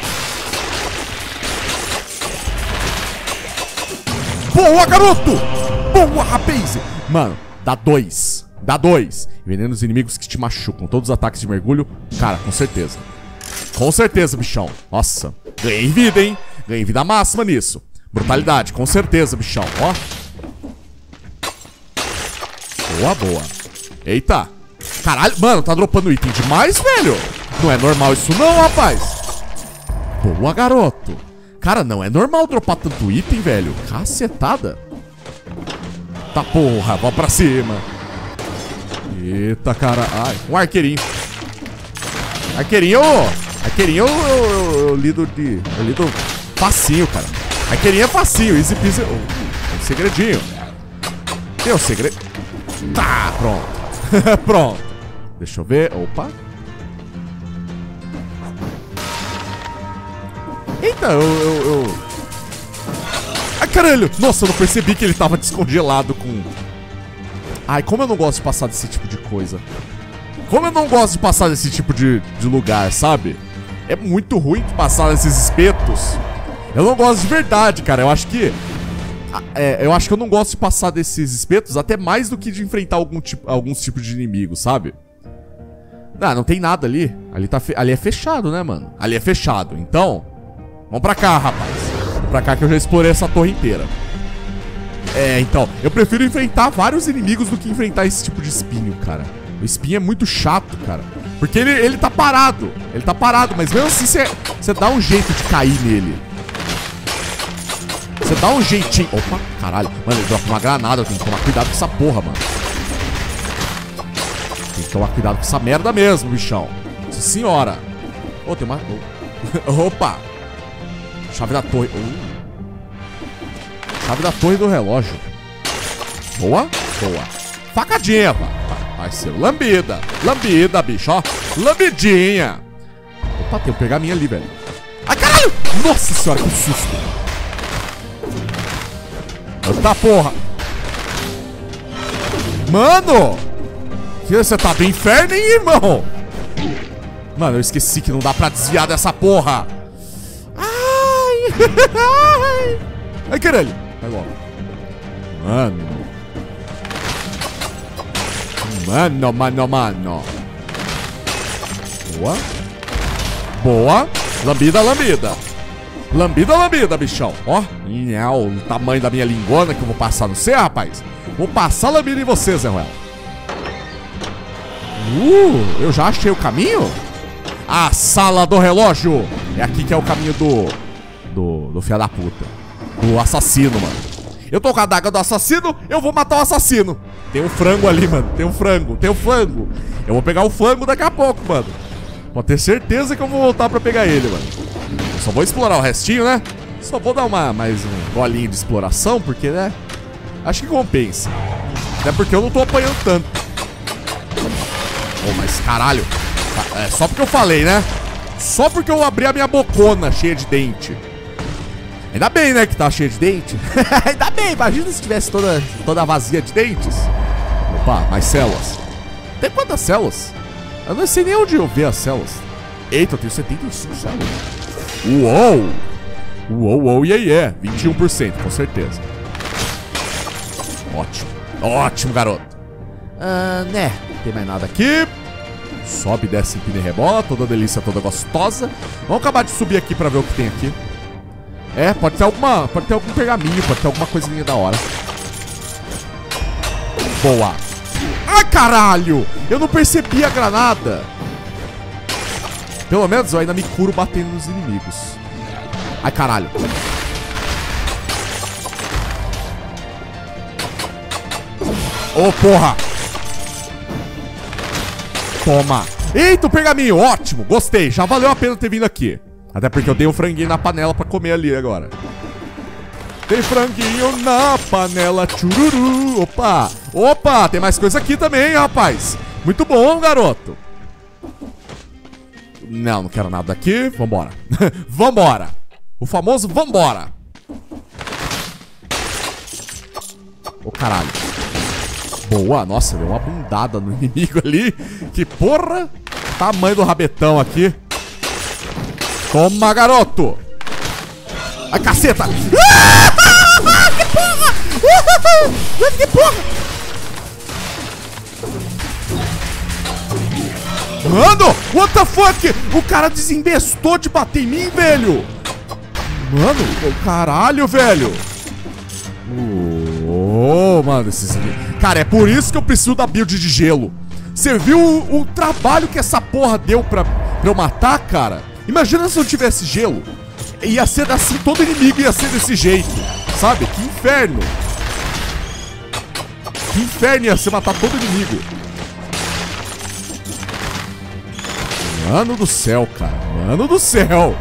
Boa, garoto. Boa, rapaz. Mano, dá dois. Dá dois. Envenena os inimigos que te machucam. Todos os ataques de mergulho. Cara, com certeza. Com certeza, bichão. Nossa. Ganhei vida, hein. Ganhei vida máxima nisso. Brutalidade, com certeza, bichão. Ó. Boa, boa. Eita. Caralho, mano, tá dropando item demais, velho. Não é normal isso não, rapaz. Boa, garoto. Cara, não é normal dropar tanto item, velho. Cacetada. Tá porra, vamos pra cima. Eita, cara. Ai, um arqueirinho. Arqueirinho. Arqueirinho eu, eu, eu, eu lido de... Eu lido facinho, cara. Arqueirinho é facinho. Easy peasy. Oh, tem um segredinho. Tem um segredo. Tá, pronto. Pronto. Deixa eu ver. Opa. Eita, eu, eu, eu... Ai, caralho. Nossa, eu não percebi que ele tava descongelado com... Ai, como eu não gosto de passar desse tipo de coisa. Como eu não gosto de passar desse tipo de, de lugar, sabe? É muito ruim de passar nesses espetos. Eu não gosto de verdade, cara. Eu acho que... É, eu acho que eu não gosto de passar desses espetos até mais do que de enfrentar algum tipo, alguns tipos de inimigos, sabe? Ah, não tem nada ali. Ali, tá fe... ali é fechado, né, mano? Ali é fechado. Então, vamos pra cá, rapaz. Vamos pra cá que eu já explorei essa torre inteira. É, então, eu prefiro enfrentar vários inimigos do que enfrentar esse tipo de espinho, cara. O espinho é muito chato, cara. Porque ele, ele tá parado. Ele tá parado, mas mesmo assim você dá um jeito de cair nele. Você dá um jeitinho. Opa, caralho. Mano, ele dropa uma granada. Eu tenho que tomar cuidado com essa porra, mano. Tem que tomar cuidado com essa merda mesmo, bichão. Nossa senhora. Oh, tem uma... Oh. Opa. Chave da torre. Oh. Chave da torre do relógio. Boa. Boa. Facadinha, pá. Parceiro. Lambida. Lambida, bicho, ó. Lambidinha. Opa, tem um pergaminho ali, velho. Ai, caralho. Nossa senhora, que susto. Eita porra. Mano. Que você tá do inferno, hein, irmão? Mano, eu esqueci que não dá pra desviar dessa porra. Ai. Ai. Ai, caralho. Vai logo. Mano. Mano, mano, mano. Boa. Boa. Lambida, lambida. Lambida, lambida, bichão. Ó. O tamanho da minha lingona que eu vou passar no céu, rapaz. Vou passar lambida em você, Zé Ruel. Uh, eu já achei o caminho? A sala do relógio. É aqui que é o caminho do... Do, do filho da puta. Do assassino, mano. Eu tô com a daga do assassino, eu vou matar o assassino. Tem um frango ali, mano. Tem um frango, tem um frango. Eu vou pegar o frango daqui a pouco, mano. Pode ter certeza que eu vou voltar pra pegar ele, mano. Eu só vou explorar o restinho, né? Só vou dar uma, mais um golinho de exploração, porque, né? Acho que compensa. Até porque eu não tô apanhando tanto. Oh, mas caralho. É só porque eu falei, né? Só porque eu abri a minha bocona cheia de dente. Ainda bem, né, que tá cheia de dente. Ainda bem, imagina se tivesse toda, toda vazia de dentes. Opa, mais células. Tem quantas células? Eu não sei nem onde eu ver as células. Eita, eu tenho setenta e cinco células. Uou! Uou, uou, yeah, yeah. vinte e um por cento, com certeza. Ótimo. Ótimo, garoto. Ah, né. Não tem mais nada aqui. Sobe, desce, empina e rebola. Toda delícia, toda gostosa. Vamos acabar de subir aqui pra ver o que tem aqui. É, pode ter alguma... Pode ter algum pergaminho, pode ter alguma coisinha da hora. Boa. Ai, caralho! Eu não percebi a granada. Pelo menos eu ainda me curo batendo nos inimigos. Ai, caralho. Ô, oh, porra. Toma. Eita, o pergaminho. Ótimo. Gostei. Já valeu a pena ter vindo aqui. Até porque eu dei um franguinho na panela pra comer ali agora. Tem franguinho na panela, chururu. Opa. Opa, tem mais coisa aqui também, rapaz. Muito bom, garoto. Não, não quero nada daqui. Vambora. Vambora. O famoso vambora. Ô, caralho. Boa, nossa, deu uma bundada no inimigo ali. Que porra. Tamanho do rabetão aqui. Toma, garoto. Ai, caceta. Ah, que porra. Uh, que porra. Mano, what the fuck? O cara desembestou de bater em mim, velho. Mano, oh, caralho, velho. Oh, mano, esses... Cara, é por isso que eu preciso da build de gelo. Você viu o, o trabalho que essa porra deu pra, pra eu matar, cara. Imagina se eu tivesse gelo. Ia ser assim, todo inimigo ia ser desse jeito. Sabe? Que inferno. Que inferno ia ser matar todo inimigo. Mano do céu, cara. Mano do céu.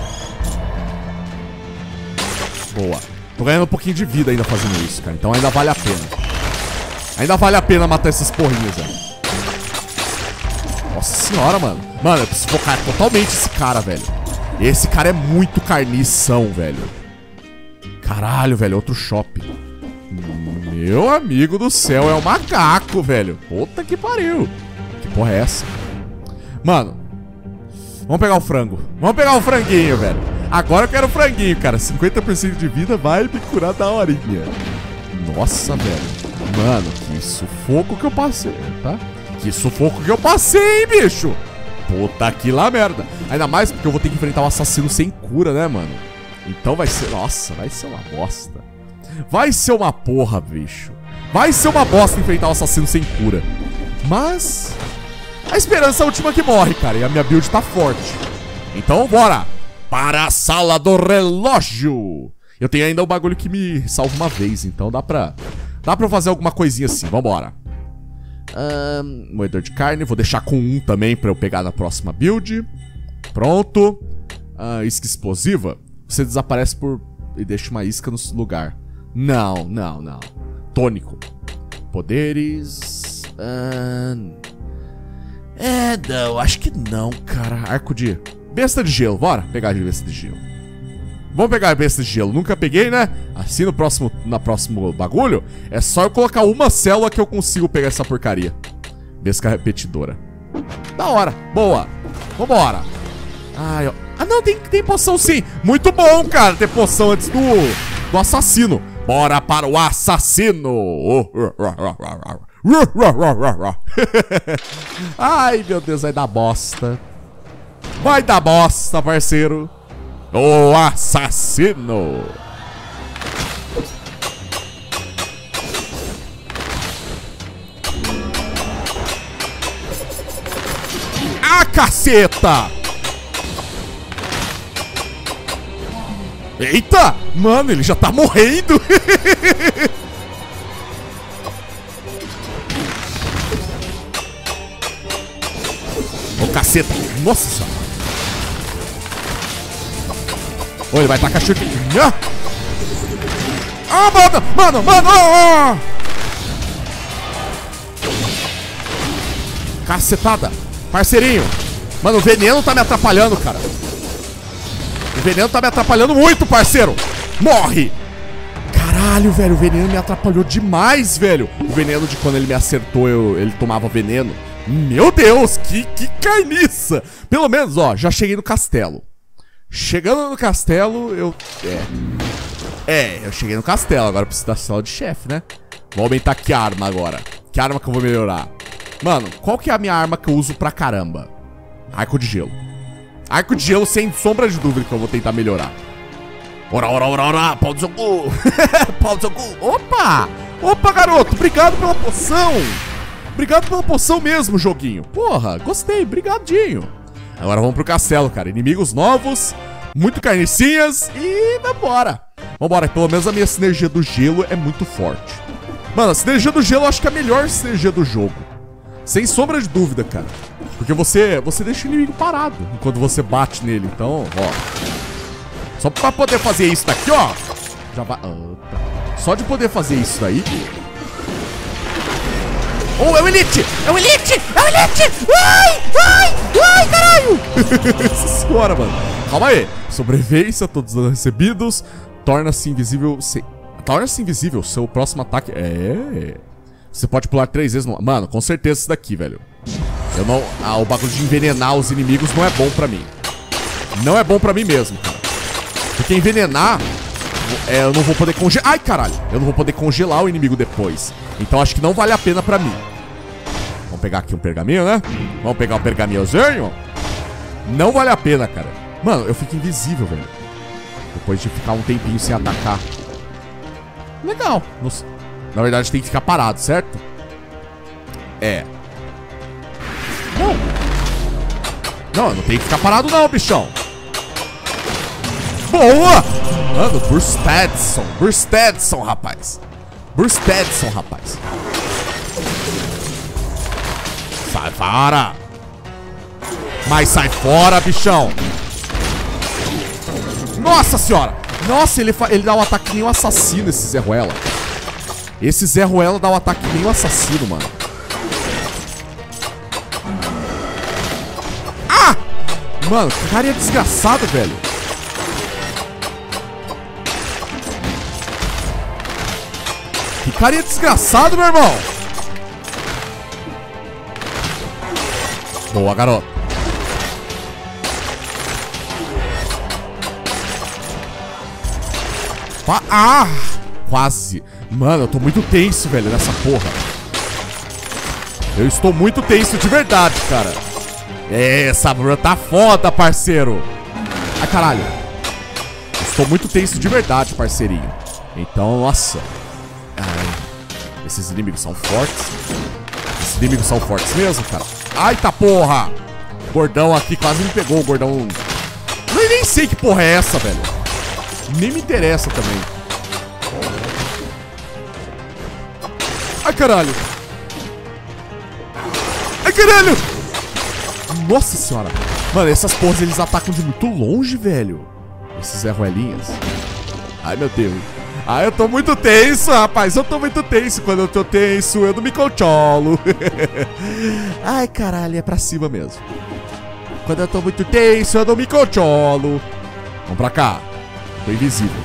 Boa. Tô ganhando um pouquinho de vida ainda fazendo isso, cara. Então ainda vale a pena. Ainda vale a pena matar esses porrinhos, velho. Nossa senhora, mano. Mano, eu preciso focar totalmente esse cara, velho. Esse cara é muito carnição, velho. Caralho, velho. Outro shopping. Meu amigo do céu, é um macaco, velho. Puta que pariu. Que porra é essa? Mano, vamos pegar o frango. Vamos pegar o franguinho, velho. Agora eu quero o franguinho, cara. cinquenta por cento de vida vai me curar da horinha. Nossa, velho. Mano, que sufoco que eu passei, tá? Que sufoco que eu passei, bicho. Puta que lá merda. Ainda mais porque eu vou ter que enfrentar um assassino sem cura, né, mano? Então vai ser... Nossa, vai ser uma bosta. Vai ser uma porra, bicho. Vai ser uma bosta enfrentar um assassino sem cura. Mas... a esperança é a última que morre, cara. E a minha build tá forte. Então, bora. Para a sala do relógio. Eu tenho ainda o bagulho que me salva uma vez. Então dá pra... Dá pra eu fazer alguma coisinha assim. Vambora. Um, moedor de carne. Vou deixar com um também pra eu pegar na próxima build. Pronto. Uh, isca explosiva. Você desaparece por... e deixa uma isca no lugar. Não, não, não. Tônico. Poderes... Uh... É, não. Acho que não, cara. Arco de... Besta de gelo. Bora pegar de besta de gelo. Vamos pegar a besta de gelo. Nunca peguei, né? Assim no próximo, na próximo bagulho, é só eu colocar uma célula que eu consigo pegar essa porcaria. Besta repetidora. Da hora. Boa. Vambora. Ai, ó. Ah, não. Tem, tem poção sim. Muito bom, cara. Ter poção antes do, do assassino. Bora para o assassino. Ai, meu Deus. Vai dar bosta. Vai dar bosta, parceiro. O assassino. Ah, caceta! Eita! Mano, ele já tá morrendo! Ô, caceta! Nossa senhora! Ô, ele vai tacar chute. Ah, mano, mano, mano. Oh, oh. Cacetada. Parceirinho. Mano, o veneno tá me atrapalhando, cara. O veneno tá me atrapalhando muito, parceiro. Morre. Caralho, velho, o veneno me atrapalhou demais, velho. O veneno de quando ele me acertou, eu, ele tomava veneno. Meu Deus, que, que carniça. Pelo menos, ó, já cheguei no castelo. Chegando no castelo, eu... É, é eu cheguei no castelo. Agora eu preciso da sala de chefe, né? Vou aumentar que arma agora. Que arma que eu vou melhorar? Mano, qual que é a minha arma que eu uso pra caramba? Arco de gelo. Arco de gelo, sem sombra de dúvida, que eu vou tentar melhorar. Ora, ora, ora, ora, pau do seu cu. Pau do seu cu. Opa! Opa, garoto, obrigado pela poção. Obrigado pela poção mesmo, joguinho. Porra, gostei, brigadinho. Agora vamos pro castelo, cara. Inimigos novos, muito carnicinhas e vambora. Vambora, pelo menos a minha sinergia do gelo é muito forte. Mano, a sinergia do gelo eu acho que é a melhor sinergia do jogo. Sem sombra de dúvida, cara. Porque você, você deixa o inimigo parado enquanto você bate nele. Então, ó. Só pra poder fazer isso daqui, ó. Já vai... Opa. Só de poder fazer isso daí... Oh, é o Elite! É o Elite! É o Elite! Ai! Ai! Ai, caralho! Nossa senhora, mano. Calma aí. Sobrevivência, todos os danos recebidos. Torna-se invisível... Se... Torna-se invisível. Seu próximo ataque... É... Você pode pular três vezes no... Mano, com certeza isso daqui, velho. Eu não... Ah, o bagulho de envenenar os inimigos não é bom pra mim. Não é bom pra mim mesmo, cara. Porque envenenar... É, eu não vou poder congelar... Ai, caralho! Eu não vou poder congelar o inimigo depois. Então acho que não vale a pena pra mim. Vamos pegar aqui um pergaminho, né? Vamos pegar um pergaminhozinho. Não vale a pena, cara. Mano, eu fico invisível, velho. Depois de ficar um tempinho sem atacar. Legal. Na verdade tem que ficar parado, certo? É. Não. Não, eu não tenho que ficar parado não, bichão. Boa! Mano, Burstedson. Burstedson, rapaz. Burstedson, rapaz. Sai fora. Mas sai fora, bichão. Nossa senhora. Nossa, ele, ele dá um ataque que nem um assassino, esse Zé Ruela. Esse Zé Ruela dá um ataque que nem um assassino, mano. Ah! Mano, que cara é desgraçado, velho. Que cara é desgraçado, meu irmão. Boa, garoto. Ah! Quase. Mano, eu tô muito tenso, velho, nessa porra. Eu estou muito tenso de verdade, cara. Essa run tá foda, parceiro. Ai, caralho. Estou muito tenso de verdade, parceirinho. Então, nossa. Ai, esses inimigos são fortes. Esses inimigos são fortes mesmo, cara. Ai, tá porra. O gordão aqui quase me pegou, o gordão. Eu nem sei que porra é essa, velho. Nem me interessa também. Ai, caralho. Ai, caralho. Nossa senhora. Mano, essas porras, eles atacam de muito longe, velho. Esses Zé Ruelinhas. Ai, meu Deus. Ai, eu tô muito tenso, rapaz. Eu tô muito tenso. Quando eu tô tenso, eu não me controlo. Ai, caralho, é pra cima mesmo. Quando eu tô muito tenso, eu não me controlo. Vamos pra cá. Tô invisível.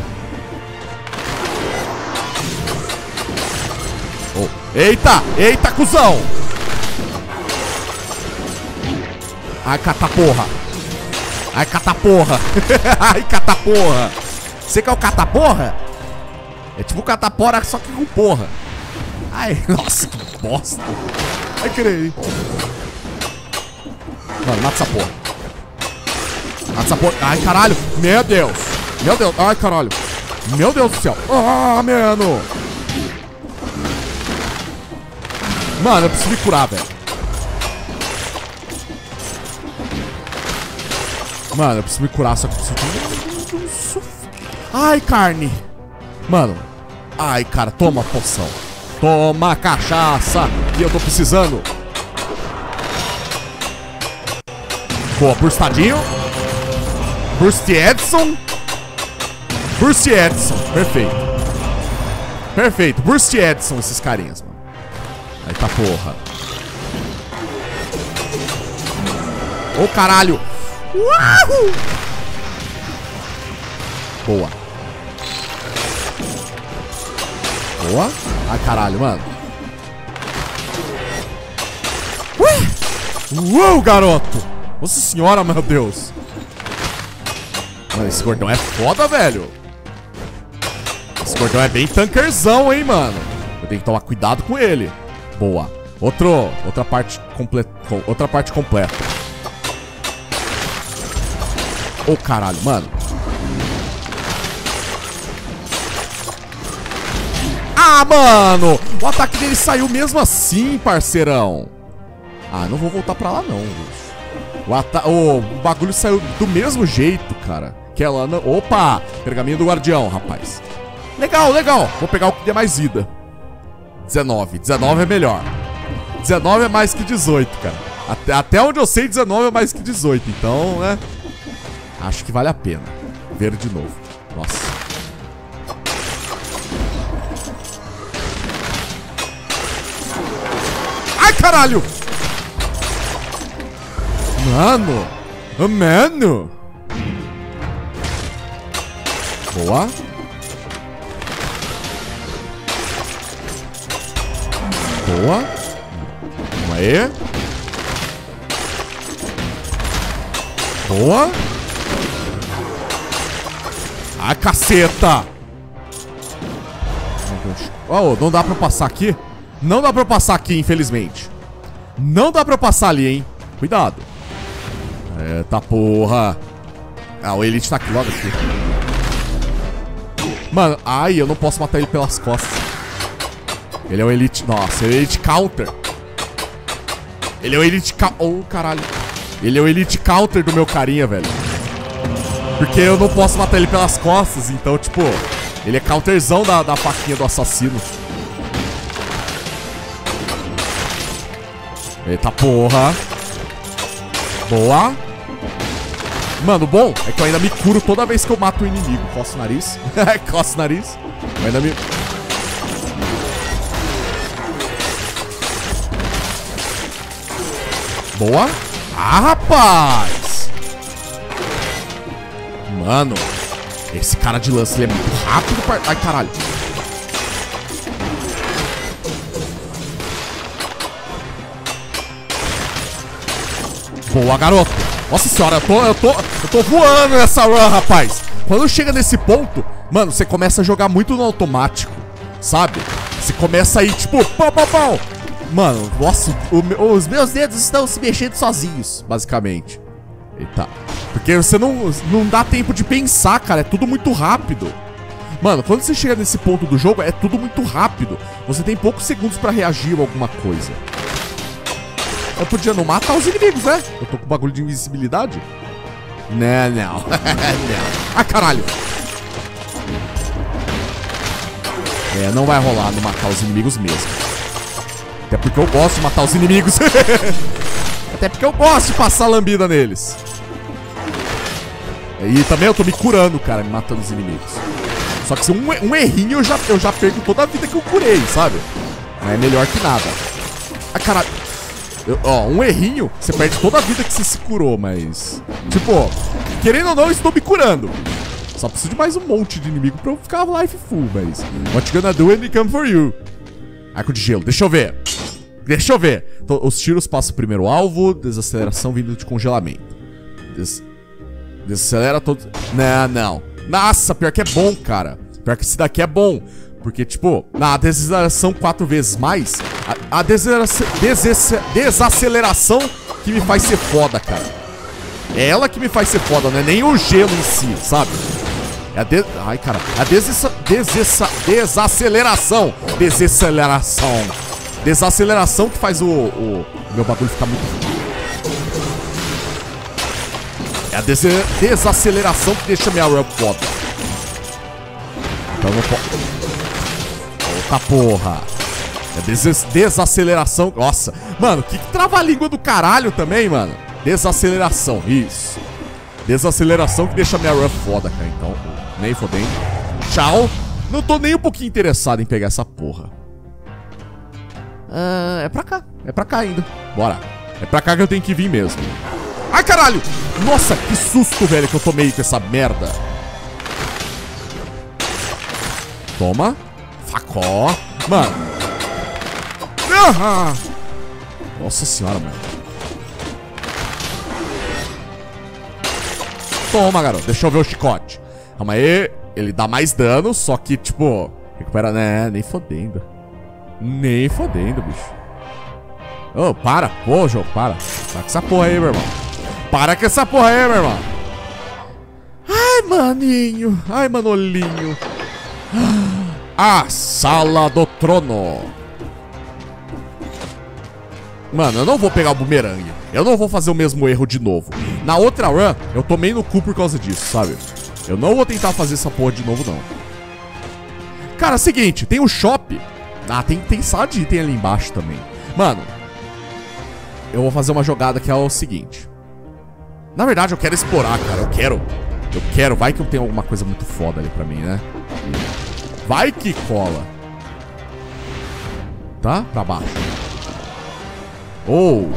Oh. Eita! Eita, cuzão! Ai, cataporra! Ai, cataporra! Ai, cataporra! Você quer o cataporra? É tipo catapora, só que com porra. Ai, nossa, que bosta. Ai, creio. Mano, mata essa porra. Mata essa porra. Ai, caralho. Meu Deus. Meu Deus. Ai, caralho. Meu Deus do céu. Ah, mano. Mano, eu preciso me curar, velho. Mano, eu preciso me curar, só que eu preciso... Ai, carne. Mano. Ai, cara, toma poção. Toma cachaça, que eu tô precisando. Boa, burstadinho. Burst Edson. Burst Edson, perfeito. Perfeito, Burst Edson, esses carinhas, mano. Aí tá porra. Ô, oh, caralho. Uhul. Boa. Boa. Ai, caralho, mano. Ui. Uou, garoto. Nossa senhora, meu Deus. Mano, esse gordão é foda, velho. Esse gordão é bem tankerzão, hein, mano. Eu tenho que tomar cuidado com ele. Boa. Outro, outra parte completa. Outra parte completa. Ô, oh, caralho, mano. Ah, mano! O ataque dele saiu mesmo assim, parceirão. Ah, não vou voltar pra lá, não, bicho. O, ata o bagulho saiu do mesmo jeito, cara. Que ela não... Opa! Pergaminho do guardião, rapaz. Legal, legal. Vou pegar o que der mais vida. dezenove. dezenove é melhor. dezenove é mais que dezoito, cara. Até, até onde eu sei, dezenove é mais que dezoito. Então, né? Acho que vale a pena ver de novo. Nossa. Ai, caralho! Mano! Mano! Boa. Boa. Vamos aí. Boa. Ai, caceta! Oh, não dá pra eu passar aqui? Não dá pra eu passar aqui, infelizmente. Não dá pra eu passar ali, hein? Cuidado. Eita porra. Ah, o Elite tá aqui, logo aqui. Mano, ai, eu não posso matar ele pelas costas. Ele é o Elite... Nossa, ele é o Elite Counter. Ele é o Elite Counter... Oh, caralho. Ele é o elite counter do meu carinha, velho. Porque eu não posso matar ele pelas costas, então, tipo... Ele é counterzão da, da faquinha do assassino. Eita porra. Boa. Mano, bom é que eu ainda me curo toda vez que eu mato o inimigo. Coço o nariz. Coço o nariz. Eu ainda me... Boa. Ah, rapaz. Mano, esse cara de lance, ele é muito rápido. Par... Ai, caralho. Boa, garoto. Nossa senhora, eu tô, eu tô, eu tô voando nessa run, rapaz. Quando chega nesse ponto, mano, você começa a jogar muito no automático, sabe? Você começa aí, tipo, pau, pau, pau. Mano, nossa, o, os meus dedos estão se mexendo sozinhos, basicamente. Eita. Porque você não, não dá tempo de pensar, cara. É tudo muito rápido. Mano, quando você chega nesse ponto do jogo, é tudo muito rápido. Você tem poucos segundos pra reagir a alguma coisa. Eu podia não matar os inimigos, né? Eu tô com bagulho de invisibilidade. Não, não. Não. Ah, caralho. É, não vai rolar não matar os inimigos mesmo. Até porque eu gosto de matar os inimigos. Até porque eu gosto de passar lambida neles. E também eu tô me curando, cara, me matando os inimigos. Só que se um, um errinho eu já, eu já perco toda a vida que eu curei, sabe? Não é melhor que nada. Ah, caralho. Eu, ó, um errinho, você perde toda a vida que você se curou, mas... Tipo, querendo ou não, eu estou me curando. Só preciso de mais um monte de inimigo pra eu ficar life full, mas... What you gonna do when they come for you? Arco de gelo, deixa eu ver. Deixa eu ver. Então, os tiros passam o primeiro alvo, desaceleração vindo de congelamento. Des... Desacelera todo... Não, não. Nossa, pior que é bom, cara. Pior que esse daqui é bom. Porque, tipo, na desaceleração quatro vezes mais, a, a desaceleração, desaceleração que me faz ser foda, cara. É ela que me faz ser foda, não é nem o gelo em si, sabe? É a de... Ai, cara. A desessa... Desessa... desaceleração. Desaceleração. Desaceleração que faz o, o... o meu bagulho ficar muito... É a des... desaceleração que deixa minha run foda. Então eu não posso... Eita porra. É des desaceleração. Nossa. Mano, que, que trava-língua do caralho também, mano. Desaceleração. Isso. Desaceleração que deixa minha run foda, cara. Então, nem fodendo. Tchau. Não tô nem um pouquinho interessado em pegar essa porra. Ah, é pra cá. É pra cá ainda. Bora. É pra cá que eu tenho que vir mesmo. Ai, caralho. Nossa, que susto, velho, que eu tomei com essa merda. Toma. Facó. Mano. Ah! Nossa senhora, mano. Toma, garoto. Deixa eu ver o chicote. Calma aí. Ele dá mais dano, só que, tipo... Recupera, né? Nem fodendo. Nem fodendo, bicho. Ô, oh, para. Pô, jogo, para. Para com essa porra aí, meu irmão. Para com essa porra aí, meu irmão. Ai, maninho. Ai, manolinho. A sala do trono. Mano, eu não vou pegar o bumerangue. Eu não vou fazer o mesmo erro de novo. Na outra run, eu tomei no cu por causa disso, sabe? Eu não vou tentar fazer essa porra de novo, não. Cara, é o seguinte, tem o shop. Ah, tem, tem sala de item ali embaixo também. Mano, eu vou fazer uma jogada que é o seguinte. Na verdade, eu quero explorar, cara. Eu quero. Eu quero. Vai que eu tenho alguma coisa muito foda ali pra mim, né? Vai que cola. Tá? Pra baixo. Oh.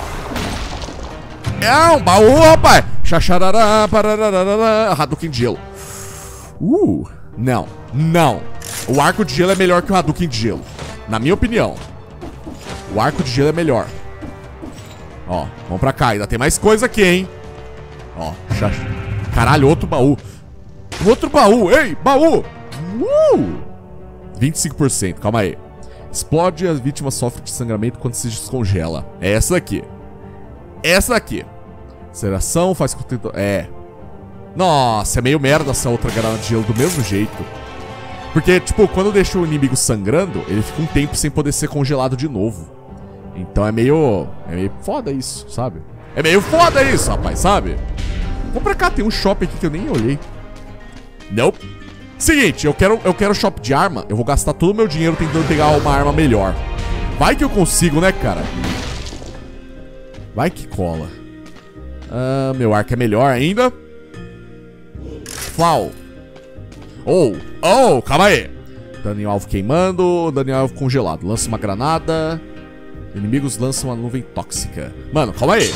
É um baú, rapaz. Xaxarará, parararará. Hadouken de gelo. Uh. Não. Não. O arco de gelo é melhor que o Hadouken de gelo. Na minha opinião. O arco de gelo é melhor. Ó. Vamos pra cá. Ainda tem mais coisa aqui, hein? Ó. Xaxa. Caralho, outro baú. Outro baú. Ei, baú. Uh! vinte e cinco por cento, calma aí. Explode e a vítima sofre de sangramento quando se descongela. É essa daqui. Essa daqui. Aceleração faz com... É. Nossa, é meio merda essa outra granada de gelo do mesmo jeito. Porque, tipo, quando deixa o inimigo sangrando, ele fica um tempo sem poder ser congelado de novo. Então é meio... É meio foda isso, sabe? É meio foda isso, rapaz, sabe? Vamos pra cá, tem um shopping aqui que eu nem olhei. Não. Seguinte, eu quero, eu quero shop de arma. Eu vou gastar todo o meu dinheiro tentando pegar uma arma melhor. Vai que eu consigo, né, cara? Vai que cola. Ah, meu arco é melhor ainda. Flau. Oh, oh, calma aí. Dano em alvo queimando, dano em alvo congelado. Lança uma granada. Inimigos lançam uma nuvem tóxica. Mano, calma aí.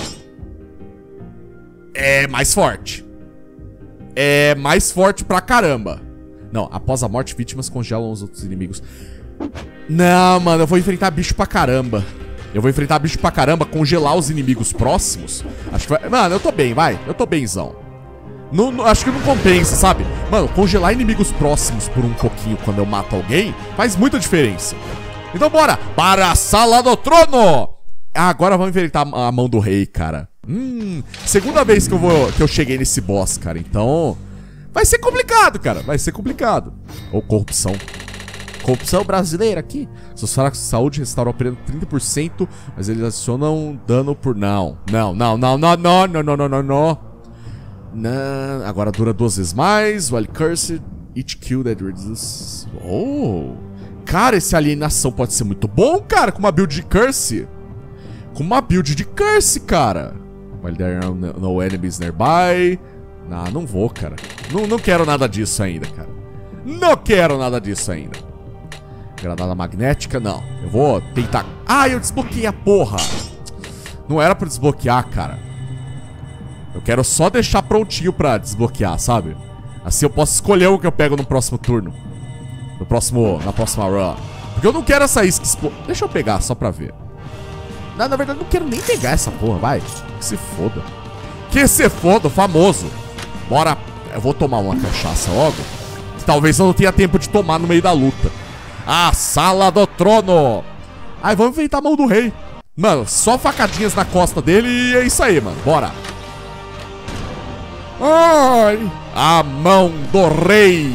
É mais forte. É mais forte pra caramba. Não, após a morte, vítimas congelam os outros inimigos. Não, mano, eu vou enfrentar bicho pra caramba. Eu vou enfrentar bicho pra caramba, congelar os inimigos próximos. Acho que vai... Mano, eu tô bem, vai. Eu tô bemzão. Não, não, acho que não compensa, sabe? Mano, congelar inimigos próximos por um pouquinho quando eu mato alguém faz muita diferença. Então bora para a Sala do Trono. Ah, agora vamos enfrentar a mão do rei, cara. Hum, segunda vez que eu, vou, que eu cheguei nesse boss, cara. Então vai ser complicado, cara. Vai ser complicado. Ou corrupção. Corrupção brasileira aqui. Seus fracos de saúde restauram apenas trinta por cento, mas eles adicionam dano por... Não, não, não, não, não, não, não, não, não, não, não. Não. Agora dura duas vezes mais. While cursed, each kill that reduces... Oh. Cara, esse alienação pode ser muito bom, cara, com uma build de curse. Com uma build de curse, cara. While there are no, no enemies nearby. Não, não vou, cara. Não, não quero nada disso ainda, cara. Não quero nada disso ainda. Granada magnética, não. Eu vou tentar... Ah, eu desbloqueei a porra. Não era pra desbloquear, cara. Eu quero só deixar prontinho pra desbloquear, sabe? Assim eu posso escolher o que eu pego no próximo turno. No próximo... Na próxima run. Porque eu não quero essa isca explo... Deixa eu pegar só pra ver. Na, na verdade, eu não quero nem pegar essa porra, vai. Que se foda. Que se foda, famoso. Bora. Eu vou tomar uma cachaça logo. Que talvez eu não tenha tempo de tomar no meio da luta. A Sala do Trono. Ai, vamos enfrentar a mão do rei. Mano, só facadinhas na costa dele e é isso aí, mano. Bora. Ai, a mão do rei.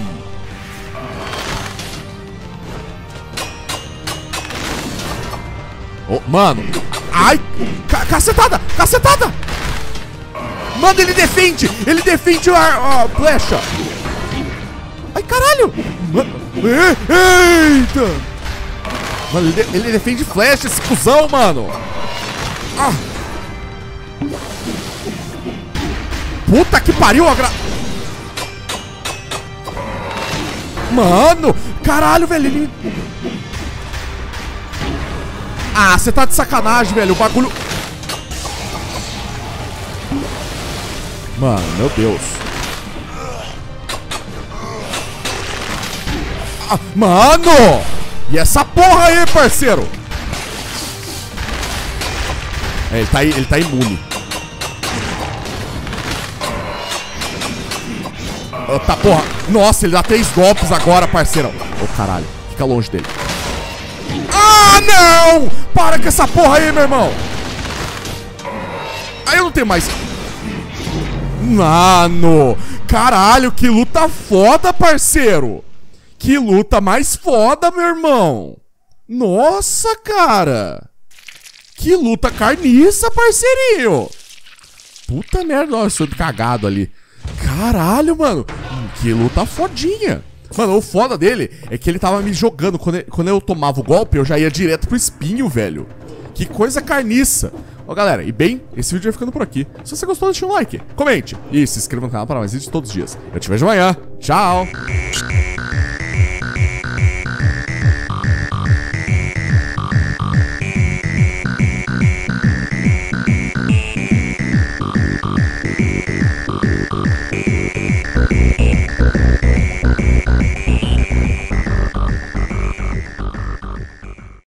Oh, mano. Ai, ca cacetada, cacetada. Mano, ele defende. Ele defende a, a flecha. Ai, caralho. Eita. Mano, ele, de ele defende flecha, esse cuzão, mano. Ah. Puta que pariu, a gra... Mano, caralho, velho, ele... Ah, você tá de sacanagem, velho, o bagulho... Mano, meu Deus. Ah, mano! E essa porra aí, parceiro? É, ele tá, ele tá imune. Tá, porra. Nossa, ele dá três golpes agora, parceiro. Ô, oh, caralho. Fica longe dele. Ah, não! Para com essa porra aí, meu irmão. Aí eu não tenho mais... Mano. Caralho, que luta foda, parceiro. Que luta mais foda, meu irmão. Nossa, cara. Que luta carniça, parceirinho. Puta merda. Nossa, eu tô cagado ali. Caralho, mano. Que luta fodinha. Mano, o foda dele é que ele tava me jogando. Quando, ele, quando eu tomava o golpe, eu já ia direto pro espinho, velho. Que coisa carniça. Ó, galera, e bem, esse vídeo vai ficando por aqui. Se você gostou, deixa um like, comente e se inscreva no canal para mais vídeos todos os dias. Eu te vejo amanhã. Tchau.